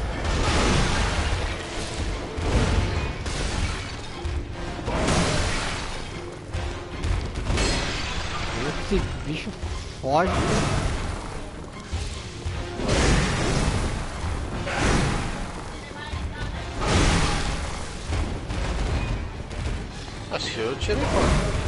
Esse bicho foge. Acho que eu tirei fora.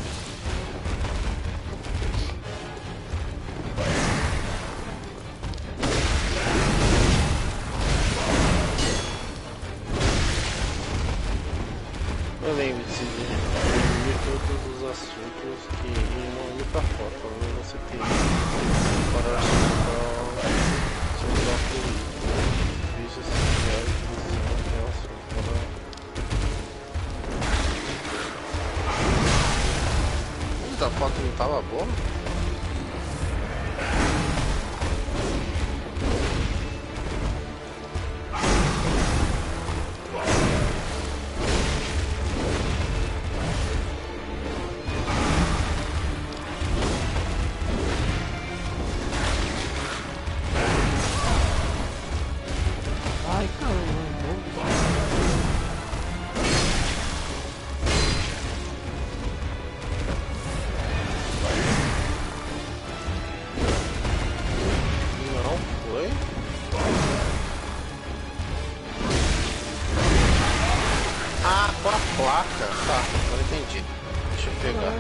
Eu lembro de dividir todos os assuntos que em uma única foto. Você tem para o seu próprio vídeo social e assunto. A foto não tava boa? Ai, caramba. Não foi? Ah, com a placa. Tá, agora entendi. Deixa eu pegar.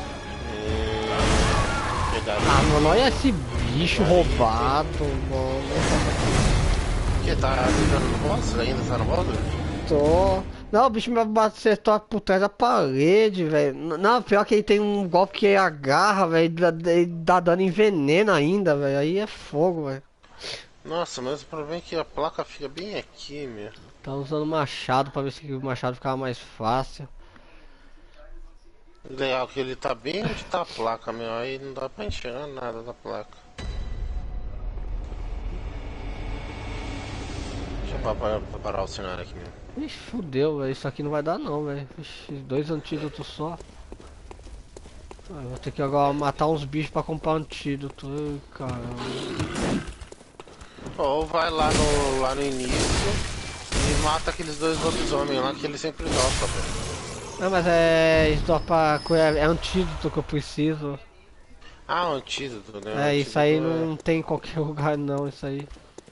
Pegar Ah, mano, olha esse bicho roubado, mano. que tá jogando no boss? Ainda tá no modo? Tô. Não, o bicho me acertou por trás da parede, velho. Não, pior que ele tem um golpe que agarra, velho, e dá dano em veneno ainda, velho. Aí é fogo, velho. Nossa, mas o problema é que a placa fica bem aqui, meu. Tá usando machado pra ver se o machado ficava mais fácil. Legal que ele tá bem onde tá a placa, meu. Aí não dá pra enxergar nada da placa. Deixa eu preparar o cenário aqui, meu. Ixi, fudeu, velho. Isso aqui não vai dar não, velho. Ixi, 2 antídotos só. Ah, vou ter que agora matar uns bichos pra comprar antídoto. Ai, caramba. Ou vai lá no início e mata aqueles 2 lobisomens lá que ele sempre dropa, velho. Não, mas isso dá pra curar. É antídoto que eu preciso. Ah, o antídoto, né? É, O isso aí antídoto não tem em qualquer lugar não, isso aí.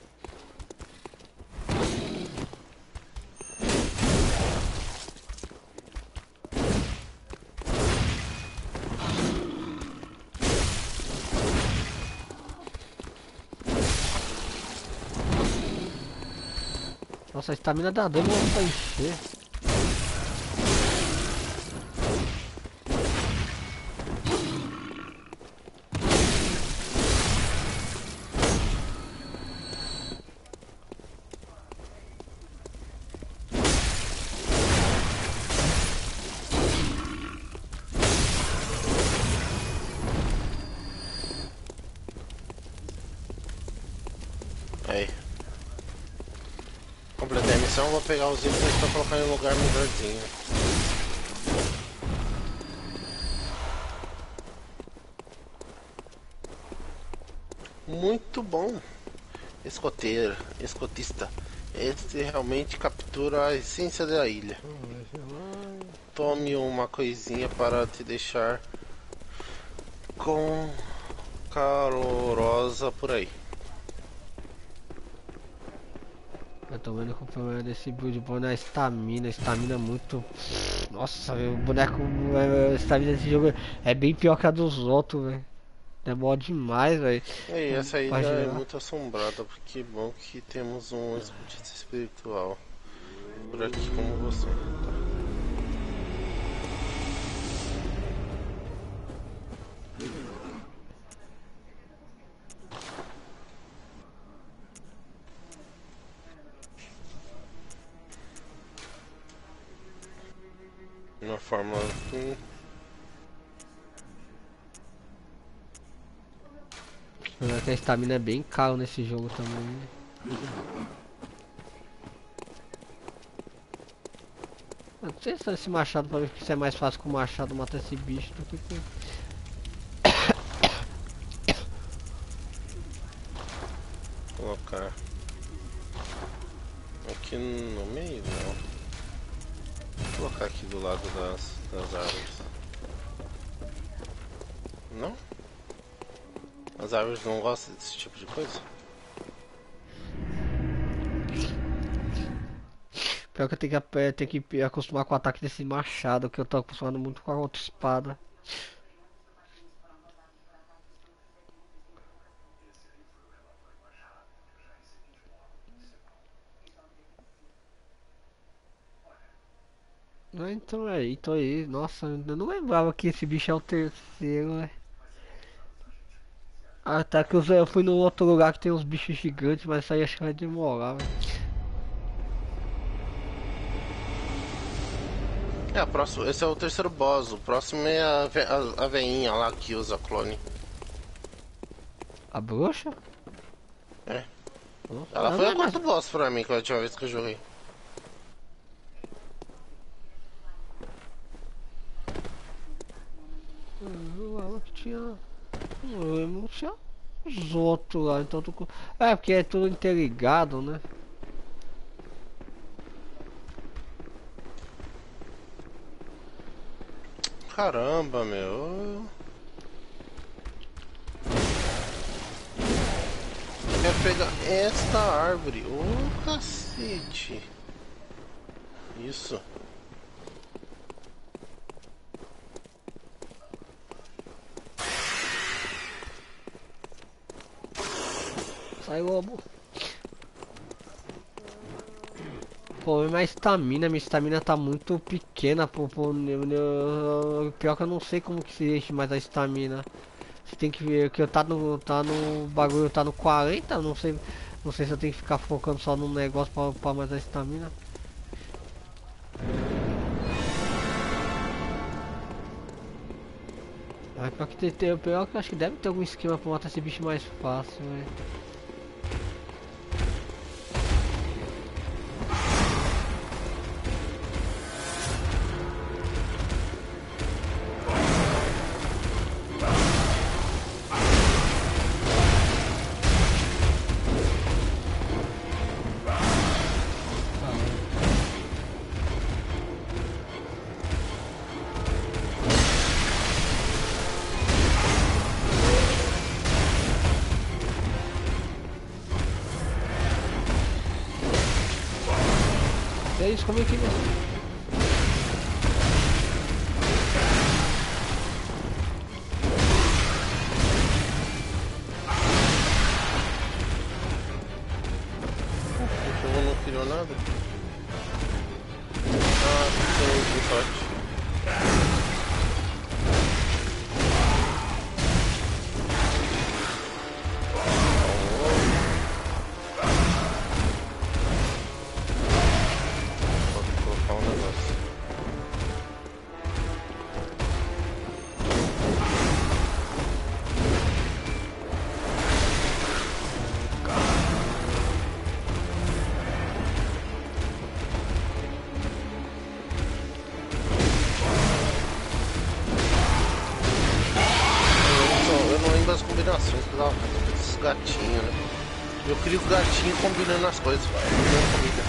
Nossa, a estamina da dano pra encher. Aí. terminar a missão, eu vou pegar os itens pra colocar em um lugar melhorzinho. Muito bom. Escoteiro, escotista. Este realmente captura a essência da ilha. Tome uma coisinha para te deixar com calorosa por aí. Eu tô vendo que o problema desse build bom é a estamina. Estamina muito. Nossa, o boneco. A estamina desse jogo é bem pior que a dos outros, velho. Demora demais, velho. E essa ilha é muito assombrada, porque bom que temos um escutista espiritual por aqui como você. Na forma assim. A estamina é bem caro nesse jogo também. Eu não sei se esse machado pra ver se é mais fácil com o machado matar esse bicho do que com. Colocar aqui no meio, não. Vou colocar aqui do lado das árvores. Não? As árvores não gostam desse tipo de coisa? Pior que eu tenho que acostumar com o ataque desse machado, que eu tô acostumado muito com a outra espada. Ah, então aí, tô aí. Nossa, eu não lembrava que esse bicho é o terceiro, né? Ah, tá que eu fui no outro lugar que tem uns bichos gigantes, mas isso aí acho que vai demorar, velho. Esse é o terceiro boss. O próximo é a veinha lá que usa clone. A bruxa? É. Nossa, Ela foi o quarto boss pra mim, que a última vez que eu joguei. Ela que tinha. Eu não tinha os outros lá, então tô com. É, porque é tudo interligado, né? Caramba, meu. Eu quero pegar esta árvore. Ô, cacete. Isso. Sai, lobo. Pô, minha estamina tá muito pequena, pô, pior que eu não sei como que se enche mais a estamina. Você tem que ver que eu tá no bagulho, tá no 40, não sei se eu tenho que ficar focando só num negócio pra upar mais a estamina. Mas pior que eu acho que deve ter algum esquema pra matar esse bicho mais fácil, velho. É isso, como é que é? O jogo não criou nada? Ah, tem sorte. Pode colocar um negócio. Eu crio o gatinho combinando as coisas. Combinando comida.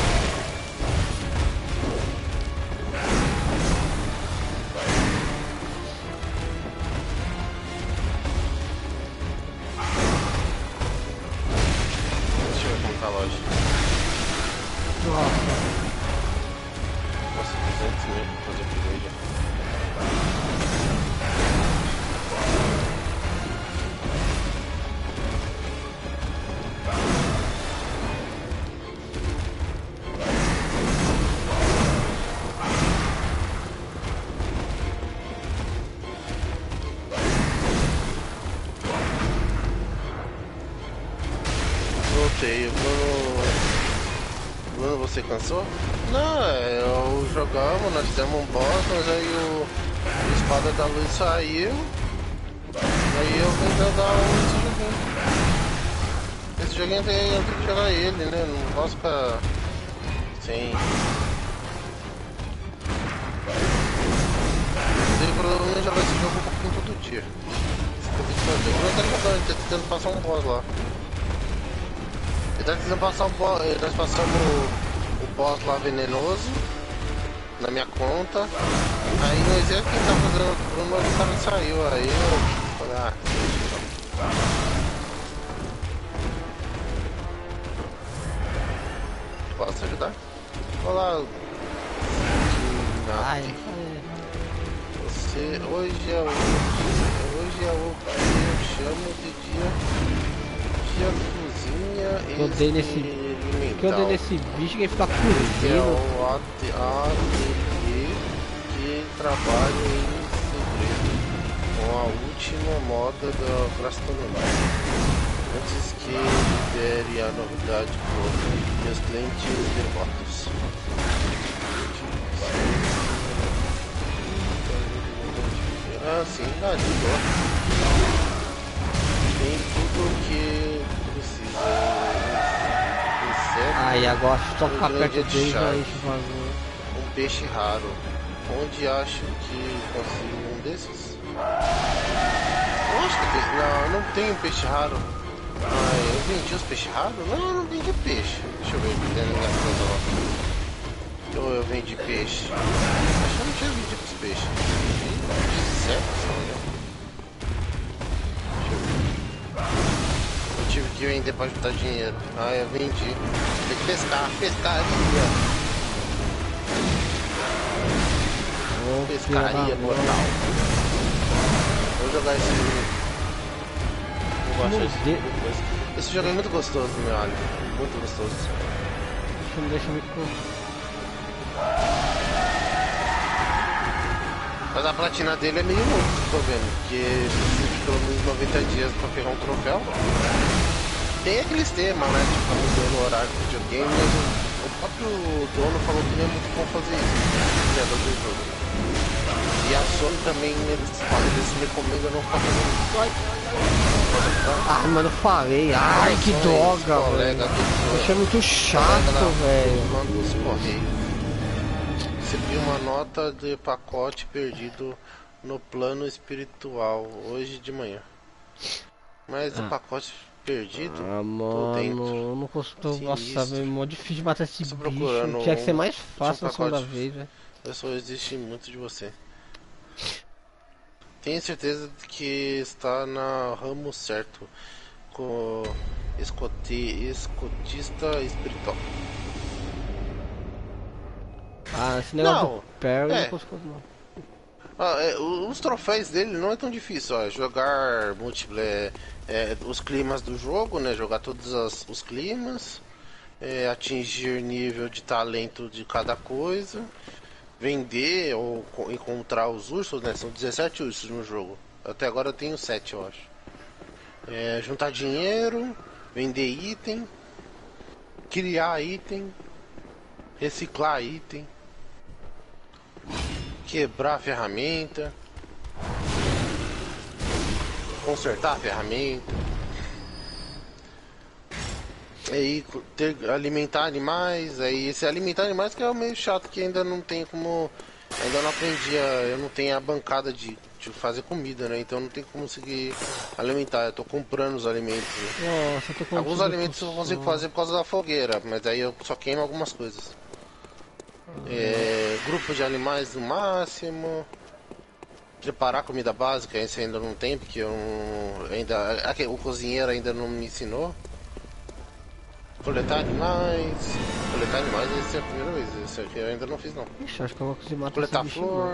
Deixa eu ver como tá a loja. Nossa, 200 mil pra fazer upgrade. Voltei, Bruno, você cansou? Não, eu jogamos, nós fizemos um boss, mas aí o Espada da Luz saiu. Aí eu vim jogar esse joguinho. Esse joguinho eu tenho que jogar ele, né? Não posso ficar sem. Eu provavelmente jogar esse jogo um pouquinho todo dia. Isso que eu tenho que fazer. Eu não tô jogando, tô tentando passar um boss lá. Nós precisamos passar nós passamos o boss lá venenoso na minha conta. Aí nós é quem tá fazendo o Bruno, mas o cara saiu. Aí eu falei, posso ajudar? Olá. Você hoje é o que eu chamo de dia cozinha que eu dei nesse bicho que ele fica cozinhando. É o ateliê de trabalho em segredo com a última moda da gastronomia. Antes que libere a novidade por meus clientes devotos. Ah, sim, de boa. Tem tudo o que aí agora só ficar perto dele já enche o bagulho. Um peixe raro. Onde acho que consigo um desses? Eu acho que tem. Não, não tem um peixe raro. Ah, eu vendi os peixes raros? Não, eu não vendi peixe. Deixa eu ver o que tem na minha coisa lá. Eu vendi peixe. Acho que eu não tinha vendido os peixes. Certo? Tive que vender pra juntar dinheiro. Ah, eu vendi. Tem que pescar. Pescaria. Pescaria mortal. Vou jogar esse jogo. Vou baixar esse jogo depois. Esse jogo é muito gostoso, meu amigo. Muito gostoso. Deixa eu ver. Mas a platina dele é meio louco, tô vendo. Porque precisa de pelo menos 90 dias pra pegar um troféu. Tem aquele temas, né? Tipo, mudando o horário do videogame, mas o próprio dono falou que não é muito bom fazer isso. Criador do jogo. E a Sony também, eles recomendam não ficar fazendo isso. Ah, mano, eu falei. Ai, que droga, velho. Isso é muito chato, velho. Manda os correios. Recebi uma nota de pacote perdido no plano espiritual hoje de manhã. Mas o pacote perdido, mano, dentro. Eu não consigo. Nossa, é mó difícil de matar esse bicho. Procurando tinha que ser mais fácil na segunda vez, velho. Eu só desisti muito de você. Tenho certeza de que está no ramo certo com escotista espiritual. Esse negócio do Perry eu não consigo não. Os troféus dele não é tão difícil, ó. Jogar múltiplo, os climas do jogo, né? Jogar todos os climas, atingir nível de talento de cada coisa, vender ou encontrar os ursos, né? São 17 ursos no jogo. Até agora eu tenho 7, eu acho. Juntar dinheiro, vender item, criar item, reciclar item, quebrar a ferramenta, consertar a ferramenta, aí alimentar animais. Aí esse alimentar animais que é meio chato, que ainda não tem como, ainda não aprendi, eu não tenho a bancada de de fazer comida, né? Então não tem como conseguir alimentar. Eu tô comprando os alimentos. Né? Nossa, eu tô com Alguns tudo alimentos eu consigo fazer por causa da fogueira, mas aí eu só queimo algumas coisas. Grupo de animais no máximo. Preparar comida básica, esse ainda não tem, porque eu ainda. O cozinheiro ainda não me ensinou. Coletar animais. Coletar animais, essa é a primeira vez. Esse aqui eu ainda não fiz não. Ixi, acho que eu vou conseguir matar Coletar esse flor.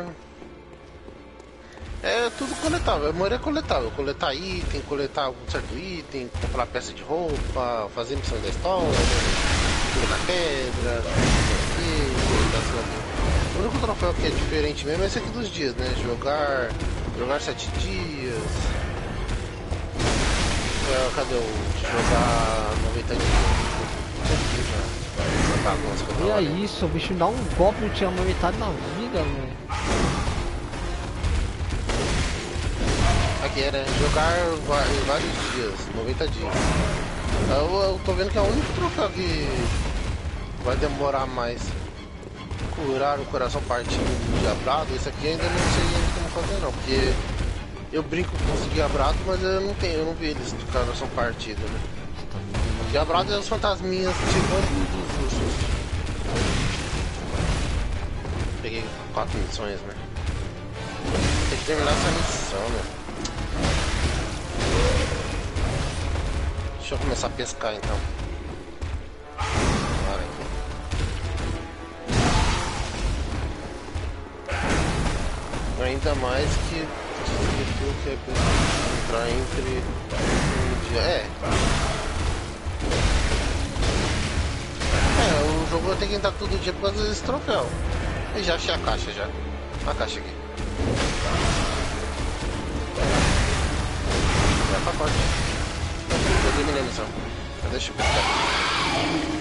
É tudo coletável, a maioria é coletável. Coletar item, coletar algum certo item, comprar peça de roupa, fazer missão da história, coletar pedra, o único troféu que é diferente mesmo é esse aqui dos dias, né? Jogar 7 dias. Cadê o jogar 90 dias? E é isso, o bicho dá um golpe e tinha uma metade da vida, velho. Aqui era jogar vários dias, 90 dias. Eu tô vendo que é o único troféu que vai demorar mais. Curar o coração partido do diabrado, esse aqui ainda não sei como fazer não, porque eu brinco com os diabrados, mas eu não vi eles do coração partido, né? Diabrado é os fantasminhas tirando dos ursos. Peguei 4 missões, né? Tem que terminar essa missão, né? Deixa eu começar a pescar então. Ainda mais que é entrar entre um dia. O jogo tem que entrar todo dia por causa desse troféu. E já achei a caixa já. A caixa aqui. Já tá forte. Eu terminei a missão. Deixa eu pescar.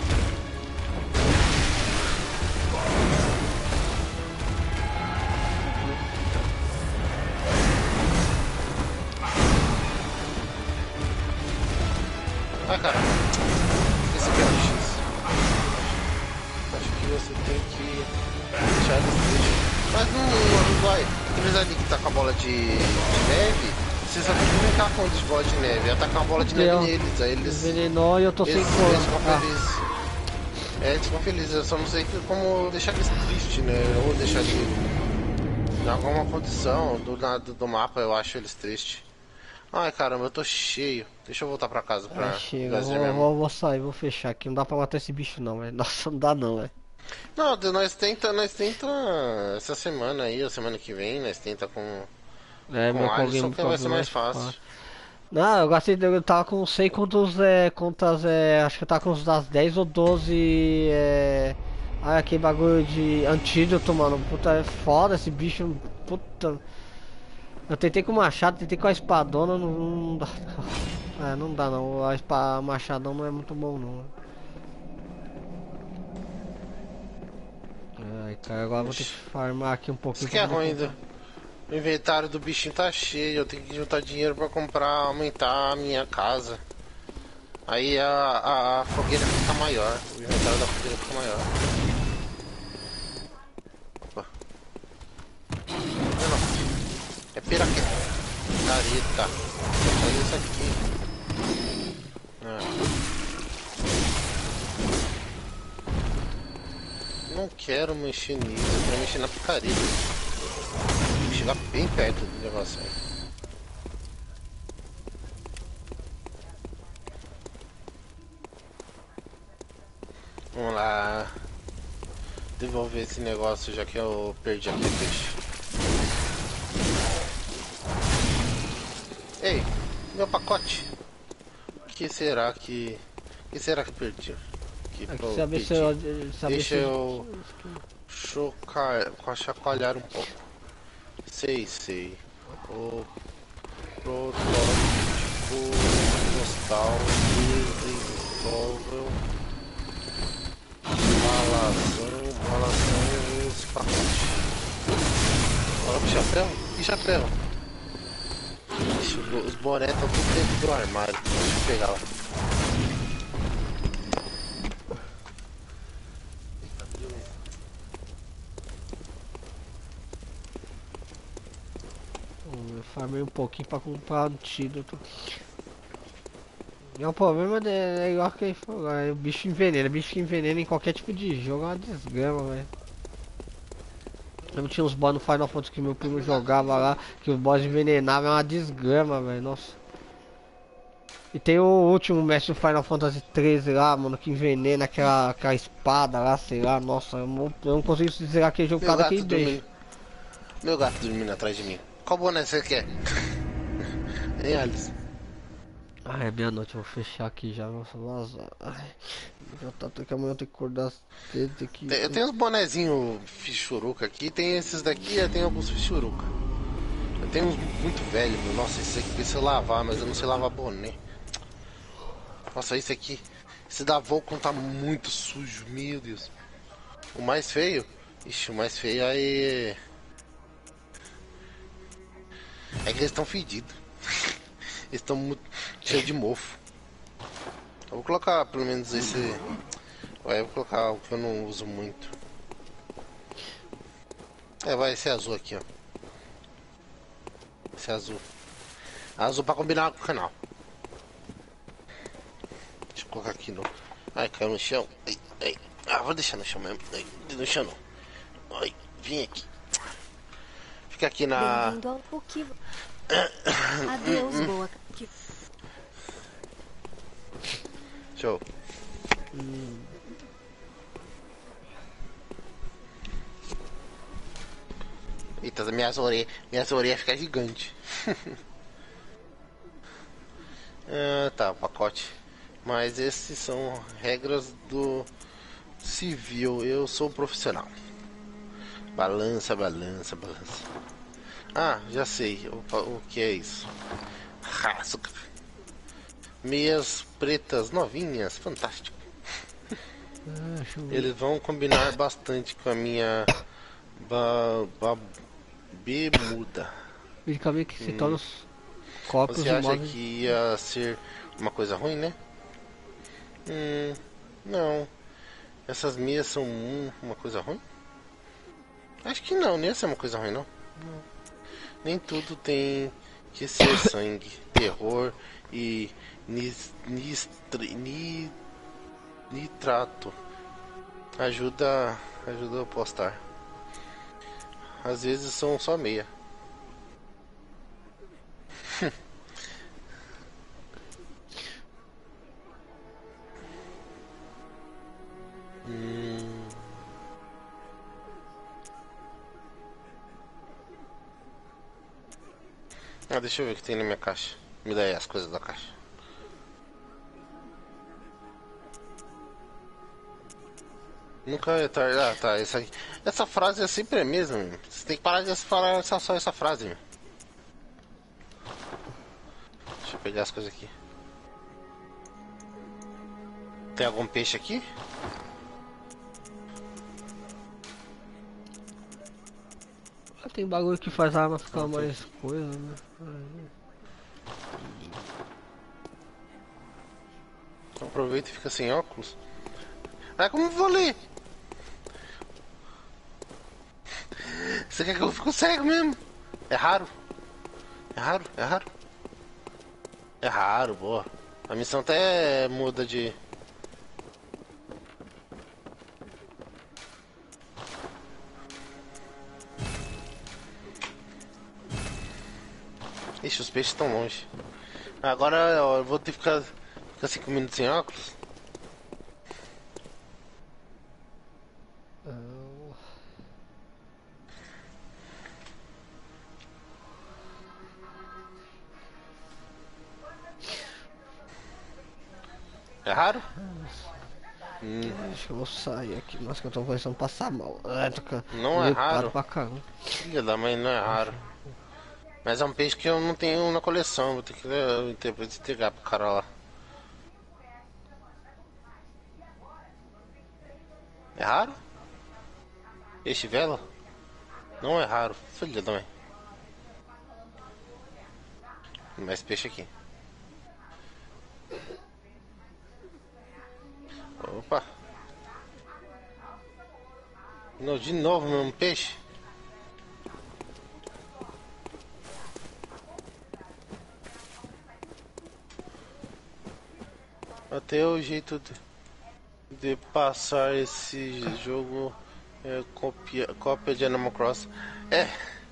Ah, cara, esse aqui é o X. Acho que você tem que deixar eles tristes. Mas não vai. Apesar de que tá com a bola de neve, você só tem que brincar com eles de bola de neve. Atacar uma bola de neve neles. Aí eles. Envenenou e eu tô sem cor. Eles ficam felizes. Eles ficam felizes. Eu só não sei como deixar eles tristes, né? Ou deixar eles. Em alguma condição do mapa eu acho eles tristes. Ai caramba, eu tô cheio. Deixa eu voltar pra casa pra chega, vou sair, vou fechar aqui. Não dá pra matar esse bicho não, velho. Nossa, não dá não, velho. Não, nós tenta essa semana aí, ou semana que vem, nós tenta com meu Alisson, que vai ser mais fácil. Não, eu tava com não sei quantas, acho que eu tava com uns das 10 ou 12, aquele bagulho de antídoto, mano. Puta, é foda esse bicho, puta. Eu tentei com o machado, tentei com a espadona, não dá. Não dá não, o machadão não é muito bom não. Ai, cara, agora eu vou ter que farmar aqui um pouquinho. Isso que é ruim ainda. O inventário do bichinho tá cheio, eu tenho que juntar dinheiro pra comprar, aumentar a minha casa. Aí a fogueira fica maior, o inventário da fogueira fica maior. Opa. Não. É piraqueta. Careta. Olha isso aqui. Não quero mexer nisso, eu quero mexer na picareta. Tem que chegar bem perto do negócio aí. Vamos lá. Devolver esse negócio já que eu perdi aqui o peixe. Ei, meu pacote. O que será que perdi? Deixa eu chacoalhar um pouco. Sei. O protótipo postal desenvolveu balação os pacotes. Olha o chapéu. Que chapéu? Ixi, os bonés estão tudo dentro do armário. Deixa eu pegar lá. farmei um pouquinho pra comprar antídoto. E o problema é igual que ele falou, o bicho envenena em qualquer tipo de jogo, é uma desgrama, velho. Eu tinha uns boss no Final Fantasy que meu primo jogava lá, que os boss envenenavam, é uma desgrama, velho, nossa. E tem o último mestre do Final Fantasy 13 lá, mano, que envenena aquela espada lá, sei lá, nossa, eu não consigo zerar aquele jogo cada que deixa. Meu gato dormindo atrás de mim. Qual boné você quer? Hein, Alice? Ah, é meia-noite, eu vou fechar aqui já, nossa, vazar. Ai, já tá até que amanhã eu tenho que acordar cedo aqui. Eu tenho uns bonezinhos fichuruca aqui, tem esses daqui e tem alguns fichuruca. Eu tenho uns muito velhos, meu. Nossa, esse aqui precisa lavar, mas eu não sei lavar boné. Nossa, esse aqui, esse da Volcom tá muito sujo, meu Deus. O mais feio? Ixi, o mais feio aí... É que eles estão fedidos. Eles estão muito cheios de mofo. Eu vou colocar pelo menos esse... Eu vou colocar o que eu não uso muito. Vai esse azul aqui, ó. Esse azul. Azul pra combinar com o canal. Deixa eu colocar aqui no... Ai, caiu no chão. Ai, ai. Ah, vou deixar no chão mesmo. Ai, no chão não. Ai, vim aqui. Fica aqui na... Bem-vindo ao Pokémon. Adeus, boa. Show. Eita, minhas orelhas ficam gigantes. Tá, o pacote. Mas esses são regras do civil. Eu sou profissional. Balança, balança, balança. Ah, já sei o que é isso. Meias pretas novinhas, fantástico. Eles vão combinar bastante com a minha bermuda. Basicamente que se torna os copos Você de acha móveis. que ia ser uma coisa ruim, né? Não. Essas meias são uma coisa ruim? Acho que não, nem ia ser uma coisa ruim, não. Nem tudo tem que ser sangue, terror e nitrato. Ajuda a postar. Às vezes são só meia. Deixa eu ver o que tem na minha caixa. Me dá aí as coisas da caixa. Nunca é tarde. Ah, tá. Essa frase é sempre a mesma. Meu. Você tem que parar de falar só essa frase. Meu. Deixa eu pegar as coisas aqui. Tem algum peixe aqui? Tem bagulho que faz a arma ficar mais coisa, né? Aproveita e fica sem óculos. Ah, como eu vou ler? Você quer que eu fique cego mesmo? É raro. É raro, é raro. É raro, boa. A missão até muda de... Ixi, os peixes estão longe. Agora ó, eu vou ter que ficar 5 minutos sem óculos. É raro? Deixa eu sair aqui, nossa que eu tô começando a passar mal. Não é raro. Pra caramba. Filha da mãe, não é raro. Mas é um peixe que eu não tenho na coleção. Vou ter que entregar pro cara lá. É raro? Peixe vela? Não é raro. Filha da mãe. Mais peixe aqui. Opa. Não, de novo mesmo peixe. até o jeito de passar esse jogo é cópia de Animal Crossing. É.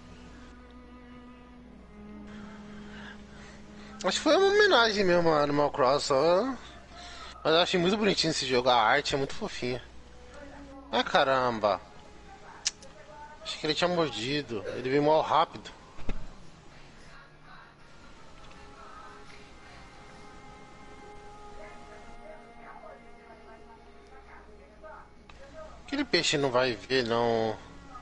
Acho que foi uma homenagem mesmo a Animal Crossing. Mas eu achei muito bonitinho esse jogo. A arte é muito fofinha. Ah, caramba. Achei que ele tinha mordido. Ele veio mal rápido. Aquele peixe não vai ver, não.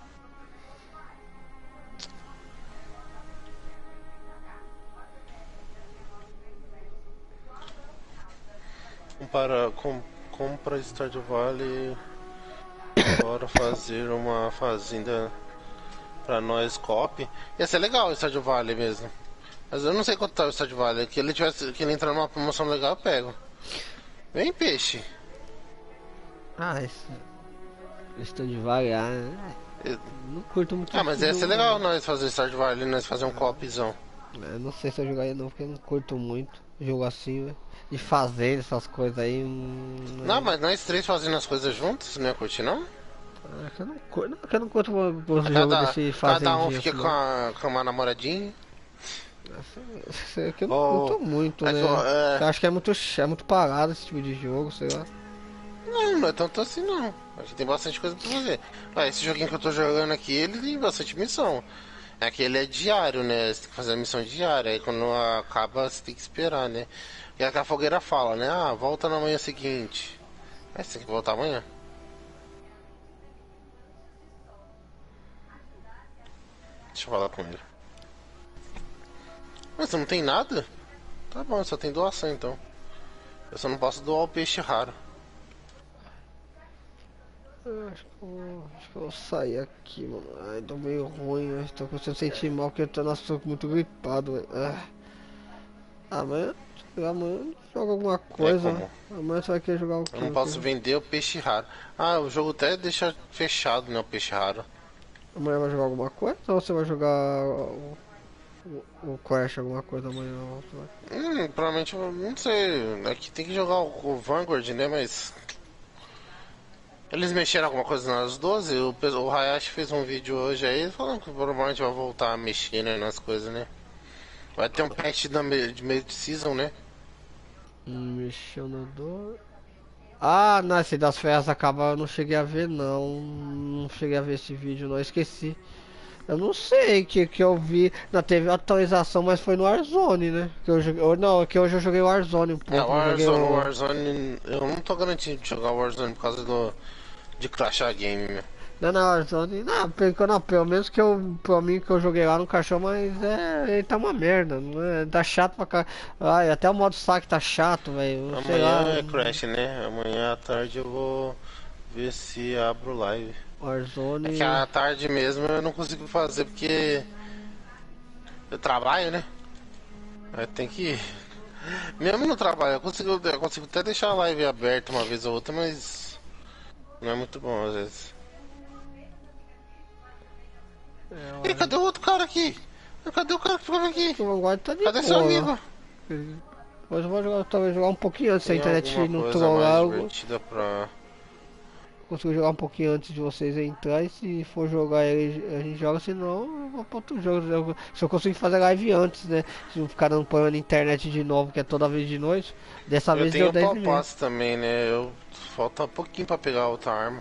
Compra Stardew Valley. Bora fazer uma fazenda pra nós copy. Ia ser legal o Stardew Valley mesmo. Mas eu não sei quanto tá o Stardew Valley. Que ele entrar numa promoção legal, eu pego. Vem, peixe. Ah, Stardew Valley, não curto muito. Ah, mas ia ser legal nós fazer Stardew Valley, nós fazer um copyzão. Eu não sei se eu jogaria não, porque eu não curto muito jogo assim, velho. De fazer essas coisas aí. Não, mas nós três fazendo as coisas juntos, não ia curtir não? Eu não curto, não, eu não curto o jogo desse fazer. Cada um fica com uma namoradinha. É que eu não curto muito, né? Eu acho que é muito parado esse tipo de jogo, sei lá. Não é tanto assim não. Acho que tem bastante coisa pra fazer. Esse joguinho que eu tô jogando aqui, ele tem bastante missão. Aquele é diário, né? Você tem que fazer a missão diária. Aí quando acaba, você tem que esperar, né? E é que a fogueira fala, né? Ah, volta na manhã seguinte. Aí você tem que voltar amanhã. Deixa eu falar com ele. Mas você não tem nada? Tá bom, só tem doação então. Eu só não posso doar o peixe raro. Acho que eu vou sair aqui, mano. Ai, tô meio ruim, eu tô começando a sentir mal porque eu tô muito gripado, velho. Amanhã joga alguma coisa. Amanhã você vai querer jogar o quê? Eu não posso vender o peixe raro. Ah, o jogo até deixa fechado, né? O peixe raro. Amanhã vai jogar alguma coisa ou você vai jogar o Crash, alguma coisa amanhã? Provavelmente, não sei. Aqui tem que jogar o Vanguard, né? Mas. Eles mexeram alguma coisa nas 12. O Hayashi fez um vídeo hoje aí falando que provavelmente vai voltar a mexer, né, nas coisas, né? Vai ter um patch de meio de season, né? Mexeu na dor. Ah, não, esse das ferras acaba, eu não cheguei a ver não. Não cheguei a ver esse vídeo não, esqueci. Eu não sei que eu vi. Não, teve atualização, mas foi no Warzone, né? Que eu joguei, não, que hoje eu joguei Warzone um pouco. Não, Warzone, eu não tô garantindo de jogar Warzone por causa de crashar game, meu. Não, Warzone, não, pelo menos pra mim que eu joguei lá no cachorro, mas ele tá uma merda, não é? Tá chato pra cá. Ai, até o modo saque tá chato, velho. Amanhã é crash, né? Amanhã à tarde eu vou ver se abro live. Warzone. É que à tarde mesmo eu não consigo fazer porque eu trabalho, né? Aí tem que. Mesmo no trabalho, eu consigo até deixar a live aberta uma vez ou outra, mas não é muito bom às vezes. E cadê o outro cara aqui? Cadê o cara que ficava aqui? O Vanguard tá de Cadê boa. seu amigo? Hoje eu vou jogar, talvez jogar um pouquinho antes da internet não mais trollar. pra... Consigo jogar um pouquinho antes de vocês entrar e se for jogar ele, a gente joga, senão eu vou pra outro jogo. Se eu conseguir fazer live antes, né? Se não ficar dando problema na internet de novo, que é toda vez de noite. Dessa vez deu 10 minutos. Eu tenho o também, né? Falta um pouquinho pra pegar outra arma.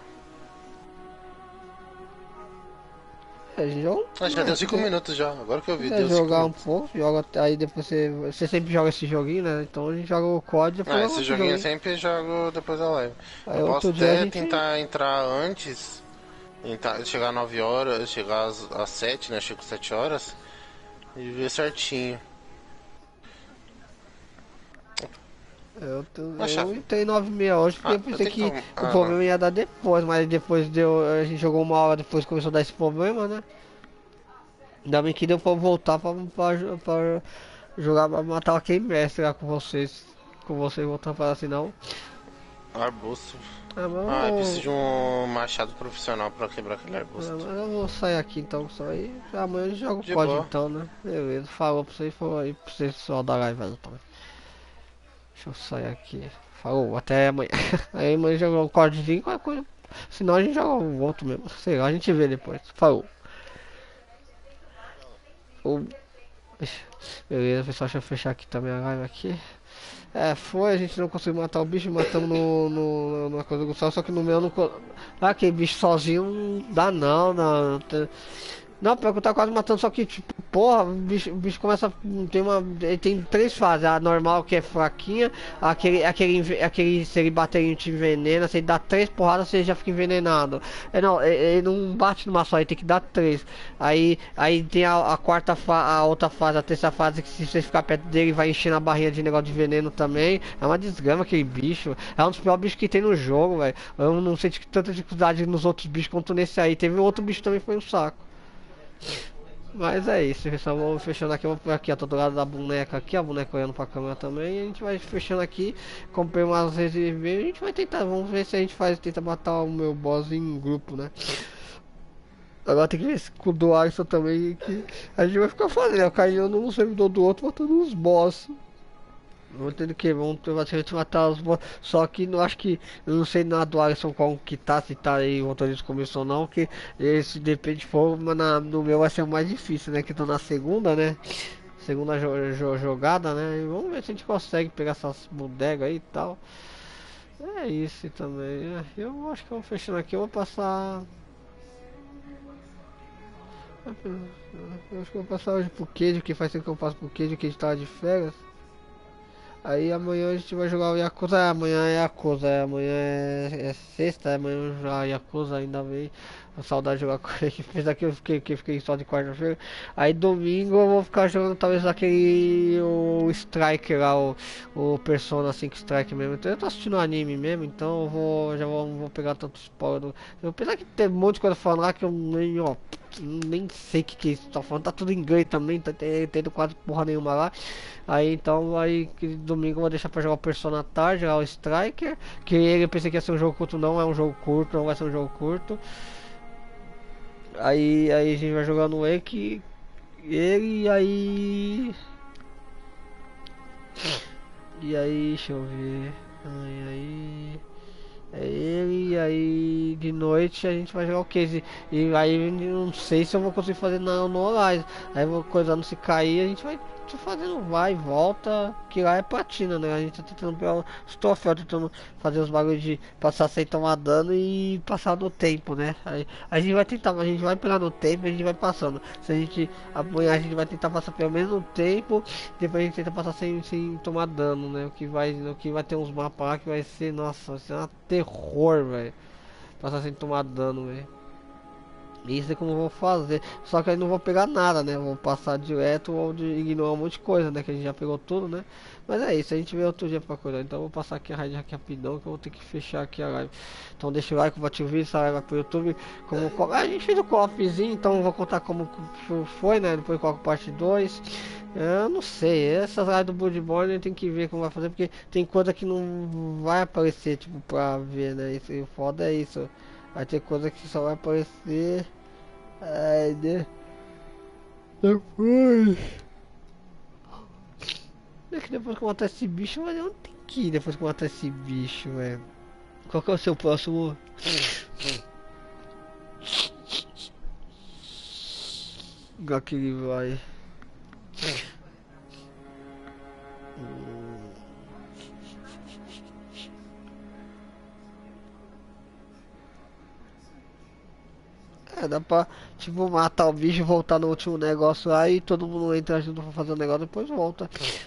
A gente joga. Já deu 5 minutos já, agora que eu vi. Se jogar um pouco, joga, aí depois você sempre joga esse joguinho, né? Então a gente joga o COD e depois esse joguinho eu sempre jogo depois da live. Aí eu posso até tentar entrar antes, chegar às 9 horas, chegar às 7, né? Chego às 7 horas e ver certinho. Eu entrei 9h30 hoje porque eu pensei que o problema ia dar depois, mas depois a gente jogou uma hora depois começou a dar esse problema, né? Ainda bem que deu pra voltar pra jogar, pra matar o Game Mestre lá com vocês voltar para assim não. Arbusto. Eu preciso de um machado profissional pra quebrar aquele arbusto. Mas eu vou sair aqui então, só aí amanhã a gente joga o COD então, né? Beleza, falou pra vocês, foi aí pra vocês só dar live então. Deixa eu sair aqui. Falou, até amanhã. Aí amanhã jogar um códigozinho, qualquer coisa. Senão a gente joga um outro mesmo. Sei lá, a gente vê depois. Falou. Ou- Beleza, pessoal, deixa eu fechar aqui também a live aqui. Foi, a gente não conseguiu matar o bicho, matamos na coisa do Gustavo, só que no meu não. Aquele bicho sozinho não dá não, não. Não, pior que eu tava quase matando, só que, tipo, porra, o bicho começa. Ele tem três fases. A normal, que é fraquinha. Aquele se ele bater, ele te envenena. Se ele dá três porradas, você já fica envenenado. Não, ele não bate numa só, ele tem que dar três. Aí tem a quarta a outra fase, a terceira fase, que se você ficar perto dele, vai enchendo a barrinha de negócio de veneno também. É uma desgrama aquele bicho. É um dos piores bichos que tem no jogo, velho. Eu não senti tanta dificuldade nos outros bichos quanto nesse aí. Teve outro bicho também, foi um saco. Mas é isso, pessoal, vamos fechando aqui, vamos por aqui, ó, tô do lado da boneca aqui, a boneca olhando pra câmera também, e a gente vai fechando aqui, comprei umas reservas, a gente vai tentar, vamos ver se a gente tenta matar o meu boss em grupo, né. Agora tem que ver se com o do Alisson também, que a gente vai ficar fazendo, caindo num servidor do outro, matando os boss. Vamos ter que vamos basicamente matar os boss. Só que não acho que. Eu não sei na do Alisson qual que tá, se tá aí o motorista começou ou não. Que esse depende de fogo, mas no meu vai ser o mais difícil, né? Que tô na segunda, né? Segunda jogada, né? E vamos ver se a gente consegue pegar essas bodegas aí e tal. É isso também. Eu acho que eu vou fechando aqui, eu vou passar. Eu acho que eu vou passar hoje pro Queijo, que faz tempo que eu passo pro Queijo, que a gente tava de férias. Aí amanhã a gente vai jogar o Yakuza, amanhã é Yakuza, amanhã é sexta, amanhã já Yakuza ainda vem. A saudade de jogar com ele, apesar que eu fiquei só de quarta-feira. Aí domingo eu vou ficar jogando talvez o Striker lá, o Persona 5 Strike mesmo. Então eu tô assistindo anime mesmo, então eu não vou pegar tanto spoiler. Apesar que tem um monte de coisa falando lá que eu nem sei o que é isso, tá falando, tá tudo em inglês também, tá tendo quase porra nenhuma lá. Aí então, domingo eu vou deixar pra jogar o Persona à tarde, jogar o Striker. Que ele eu pensei que ia ser um jogo curto, não é um jogo curto, não vai ser um jogo curto. Aí a gente vai jogar no Wake. Ele e aí, deixa eu ver. Aí. É ele e aí de noite a gente vai jogar o case. E aí não sei se eu vou conseguir fazer no Horizon. Aí vou coisando se cair, a gente vai fazendo vai e volta. Que lá é platina, né? A gente tá tentando pegar os troféus, tentando fazer os bagulhos de passar sem tomar dano e passar no tempo, né? Aí a gente vai tentar, a gente vai pegar no tempo e a gente vai passando. Se a gente amanhã a gente vai tentar passar pelo menos no tempo, depois a gente tenta passar sem tomar dano, né? O que vai ter uns mapas lá que vai ser, nossa, vai ser um terror, velho. Passar sem tomar dano, velho. Isso é como eu vou fazer. Só que aí não vou pegar nada, né? Vou passar direto ou ignorar um monte de coisa, né? Que a gente já pegou tudo, né? Mas é isso, a gente vê outro dia pra cuidar. Então eu vou passar aqui a rádio aqui rapidão, que eu vou ter que fechar aqui a live. Então deixa o like, compartilha o vídeo, essa live vai pro YouTube. A gente fez o co-opzinho, então eu vou contar como foi, né? Depois coloco parte 2. Eu não sei, essas lives do Bloodborne tem que ver como vai fazer, porque tem coisa que não vai aparecer, tipo, pra ver, né? Isso, e o foda é isso. Vai ter coisa que só vai aparecer. Ai, depois. É que depois que eu matar esse bicho, mas eu não tenho que ir depois que eu matar esse bicho, velho. Qual que é o seu próximo? Lugar que ele vai. Dá pra, tipo, matar o bicho, voltar no último negócio lá e todo mundo entra junto pra fazer o negócio, depois volta.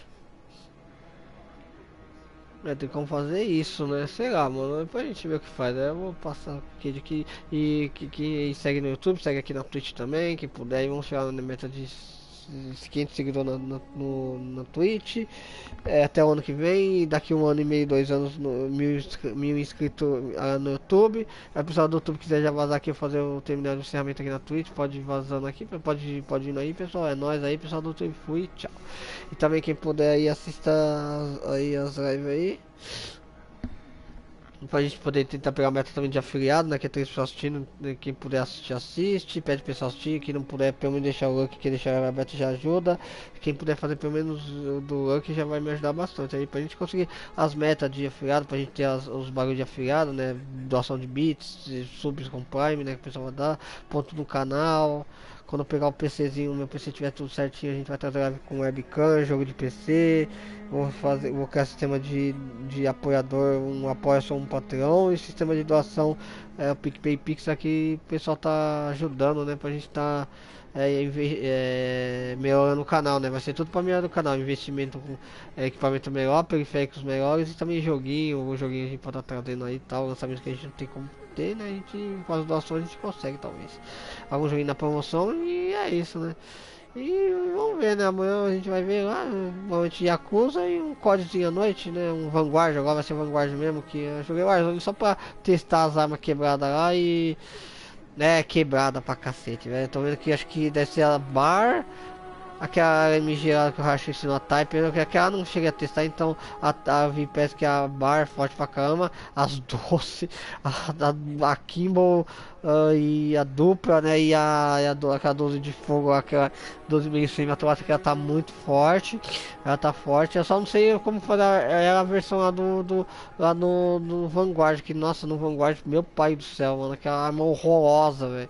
Tem como fazer isso, né? Sei lá, mano. Depois a gente vê o que faz. Aí eu vou passar aqui de que. E que segue no YouTube, segue aqui na Twitch também. Quem puder, e vamos chegar na meta de 500 seguidores na Twitch. Até o ano que vem. Daqui um ano e meio, 2 anos, mil inscritos no YouTube. Aí o pessoal do YouTube quiser já vazar aqui, eu fazer o terminar o encerramento aqui na Twitch. Pode ir vazando aqui, pode ir aí, pessoal. É nóis aí, pessoal do YouTube. Fui, tchau. E também quem puder aí assista aí as lives aí. Pra gente poder tentar pegar a meta também de afiliado, né? Que é 3 pessoas assistindo. Né, quem puder assistir, assiste. Pede pro pessoal assistir. Quem não puder, pelo menos deixar o Lucky, que deixar a meta já ajuda. Quem puder fazer pelo menos o do Lucky já vai me ajudar bastante. Aí pra gente conseguir as metas de afiliado, pra gente ter os bagulhos de afiliado, né? Doação de bits, subs com Prime, né? Que o pessoal vai dar. Ponto no canal. Quando eu pegar o PCzinho, meu PC tiver tudo certinho, a gente vai trazer live com webcam, jogo de PC. Vou criar sistema de apoiador, um apoia só um patrão, e sistema de doação, o PicPay Pix aqui, o pessoal tá ajudando, né, pra gente tá melhorando o canal, né, vai ser tudo pra melhorar o canal, investimento com equipamento melhor, periféricos melhores e também o joguinho a gente pode estar trazendo aí e tal, lançamento que a gente não tem como ter, né, a gente com as doações a gente consegue talvez, algum joguinho na promoção e é isso, né. E vamos ver, né? Amanhã a gente vai ver lá, provavelmente Yakuza e um códigozinho à noite, né? Um Vanguard, agora vai ser Vanguard mesmo, que eu joguei Warzone só pra testar as armas quebradas lá e... né, quebrada pra cacete, velho. Tô vendo que acho que deve ser a Bar, aquela MG lá que o Racho ensinou a Type, aquela não cheguei a testar, então a VPS que é a Bar forte pra caramba, as doce, a Kimball e a dupla, né, aquela 12 de fogo, aquela 12 meio semi-automática, que ela tá muito forte, ela tá forte, eu só não sei como fazer a versão lá lá no Vanguard, que nossa, no Vanguard, meu pai do céu, mano, aquela arma horrorosa, velho.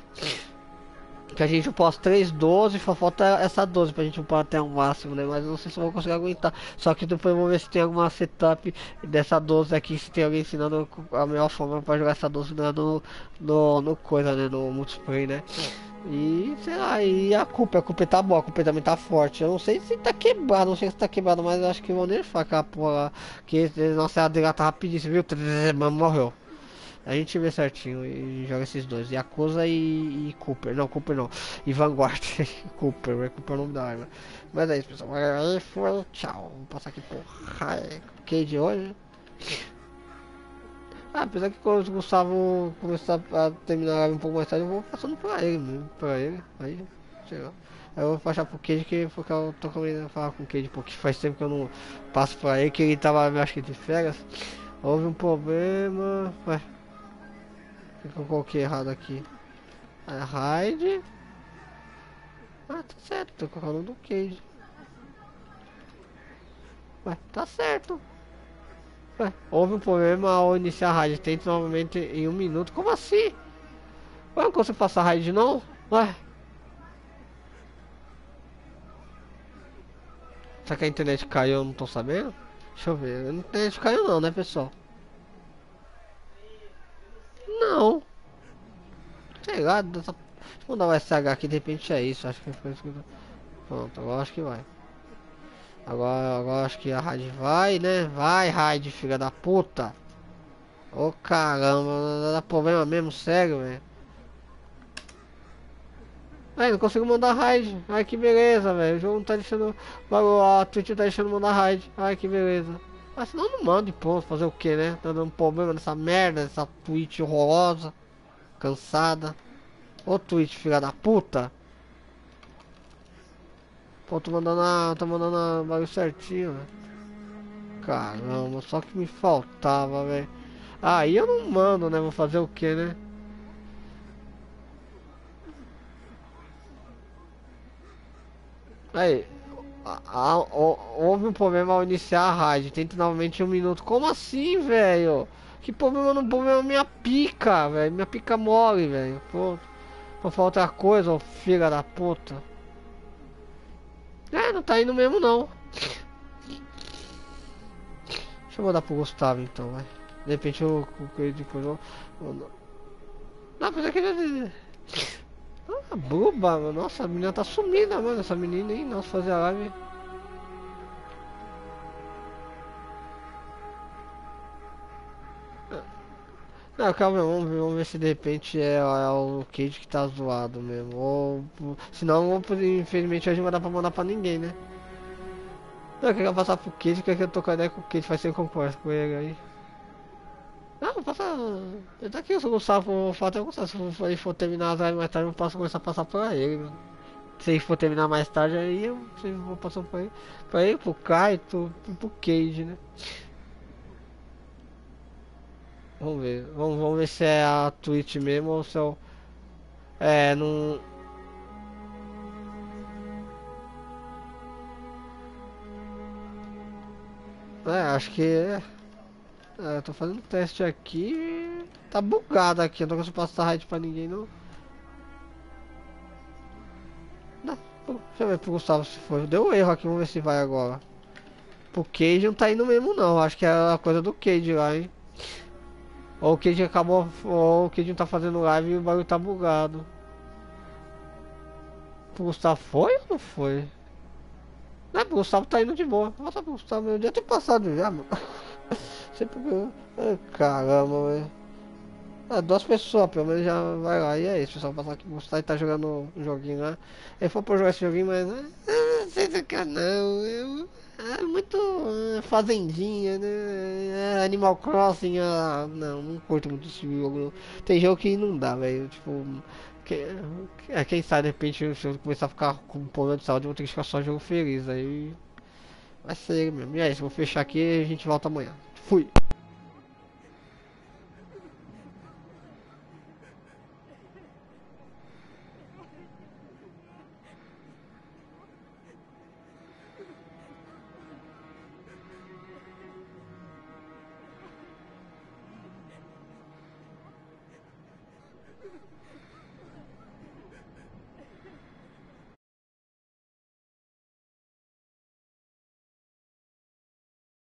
Que a gente upou as 3-12, só falta essa 12 pra gente upar até o máximo, né? Mas eu não sei se eu vou conseguir aguentar. Só que depois eu vou ver se tem alguma setup dessa 12 aqui, se tem alguém ensinando a melhor forma pra jogar essa 12 no coisa, né? No multiplayer, né? E sei lá, e a culpa tá boa, a culpa também tá forte. Eu não sei se tá quebrado, não sei se tá quebrado, mas eu acho que vão nerfar aquela porra lá. Que nossa, a dele tá rapidinho, você viu? Morreu. A gente vê certinho e joga esses dois. Yakuza e Cooper. Não, Cooper não. E Vanguard. Cooper é o nome da arma. Mas é isso, pessoal. Aí foi. Tchau. Vou passar aqui por Cade hoje. Apesar que quando o Gustavo começar a terminar a live um pouco mais tarde, eu vou passando pra ele mesmo. Pra ele. Aí, sei lá. Aí eu vou passar pro Cade, que foi que eu tô começando a falar com o Cade, porque faz tempo que eu não passo pra ele, que ele tava, acho que de férias. Houve um problema. Ué. O que eu coloquei errado aqui? A Raid. Ah, tá certo, tô colocando do Cage. Ué, tá certo. Ué, houve um problema ao iniciar a raid. Tente novamente em 1 minuto. Como assim? Ué, não consigo passar a raid não? Ué. Será que a internet caiu? Eu não tô sabendo? Deixa eu ver. A internet caiu não, né, pessoal? Não. Sei lá, deixa eu dar o SH aqui, de repente é isso. Acho que foi isso que eu... Pronto, agora acho que vai. Agora acho que a raid vai, né? Vai, raid, filha da puta. Ô caramba, não dá problema mesmo, sério, velho. Aí, não consigo mandar raid. Ai, que beleza, velho. O jogo não tá deixando... A Twitch não tá deixando mandar raid. Ai, que beleza. Mas senão não manda, ponto. Fazer o que, né? Tá dando problema nessa merda, nessa Twitch horrorosa. Cansada. Ô Twitch, filha da puta. Pô, tô mandando a bagulho certinho, velho. Caramba, só que me faltava, velho. Aí eu não mando, né? Vou fazer o que, né? Aí, houve um problema ao iniciar a raid. Tenta novamente 1 minuto. Como assim, velho? Que problema no problema minha pica, velho? Minha pica mole, velho. Pô, vou falar outra coisa, ô filha da puta. É, não tá indo mesmo não. Deixa eu mandar pro Gustavo então, vai. De repente eu depois eu. Não, apesar que ele. Ah, boba, mano. Nossa, a menina tá sumida, mano. Essa menina aí, nossa, fazer a live. Não, calma, vamos ver se de repente é o Cage que tá zoado mesmo. Ou. Senão, infelizmente, hoje não vai dar pra mandar pra ninguém, né? Não, eu quero passar pro Cage, que eu tô com a ideia com o Cage, faz sem concordo com ele aí. Não, passa. Ele tá aqui, se o Gustavo for até o Gustavo, se ele for terminar as lives mais tarde, eu posso começar a passar pra ele, mano. Se ele for terminar mais tarde, aí eu vou passar pra ele, pro Kai, pro Cage, né? Vamos ver. Vamos ver se é a Twitch mesmo ou se é o... É, não... É, acho que é... É, eu tô fazendo teste aqui... Tá bugado aqui, eu não consigo passar raid pra ninguém não. Não, deixa eu ver pro Gustavo se foi. Deu erro aqui, vamos ver se vai agora. Pro Cage não tá indo mesmo não, acho que é a coisa do Cage lá, hein. Ou o Cage acabou... Ou o Cage não tá fazendo live e o bagulho tá bugado. Pro Gustavo foi ou não foi? Não, o Gustavo tá indo de boa. Nossa, o Gustavo, eu já ter passado já, mano. Sempre. Ai, caramba, velho. Ah, duas pessoas, pelo menos já vai lá. E é isso, pessoal. Passar aqui, o Gustavo tá jogando um joguinho lá. Ele foi pra jogar esse joguinho, mas. Não sei se quer não. É muito fazendinha, né? Animal Crossing, não curto muito esse jogo. Não. Tem jogo que não dá, velho. Tipo. Quem sabe de repente se eu começar a ficar com problema de saúde, eu vou ter que ficar só jogo feliz. Aí vai ser mesmo. E é isso, vou fechar aqui e a gente volta amanhã. Fui!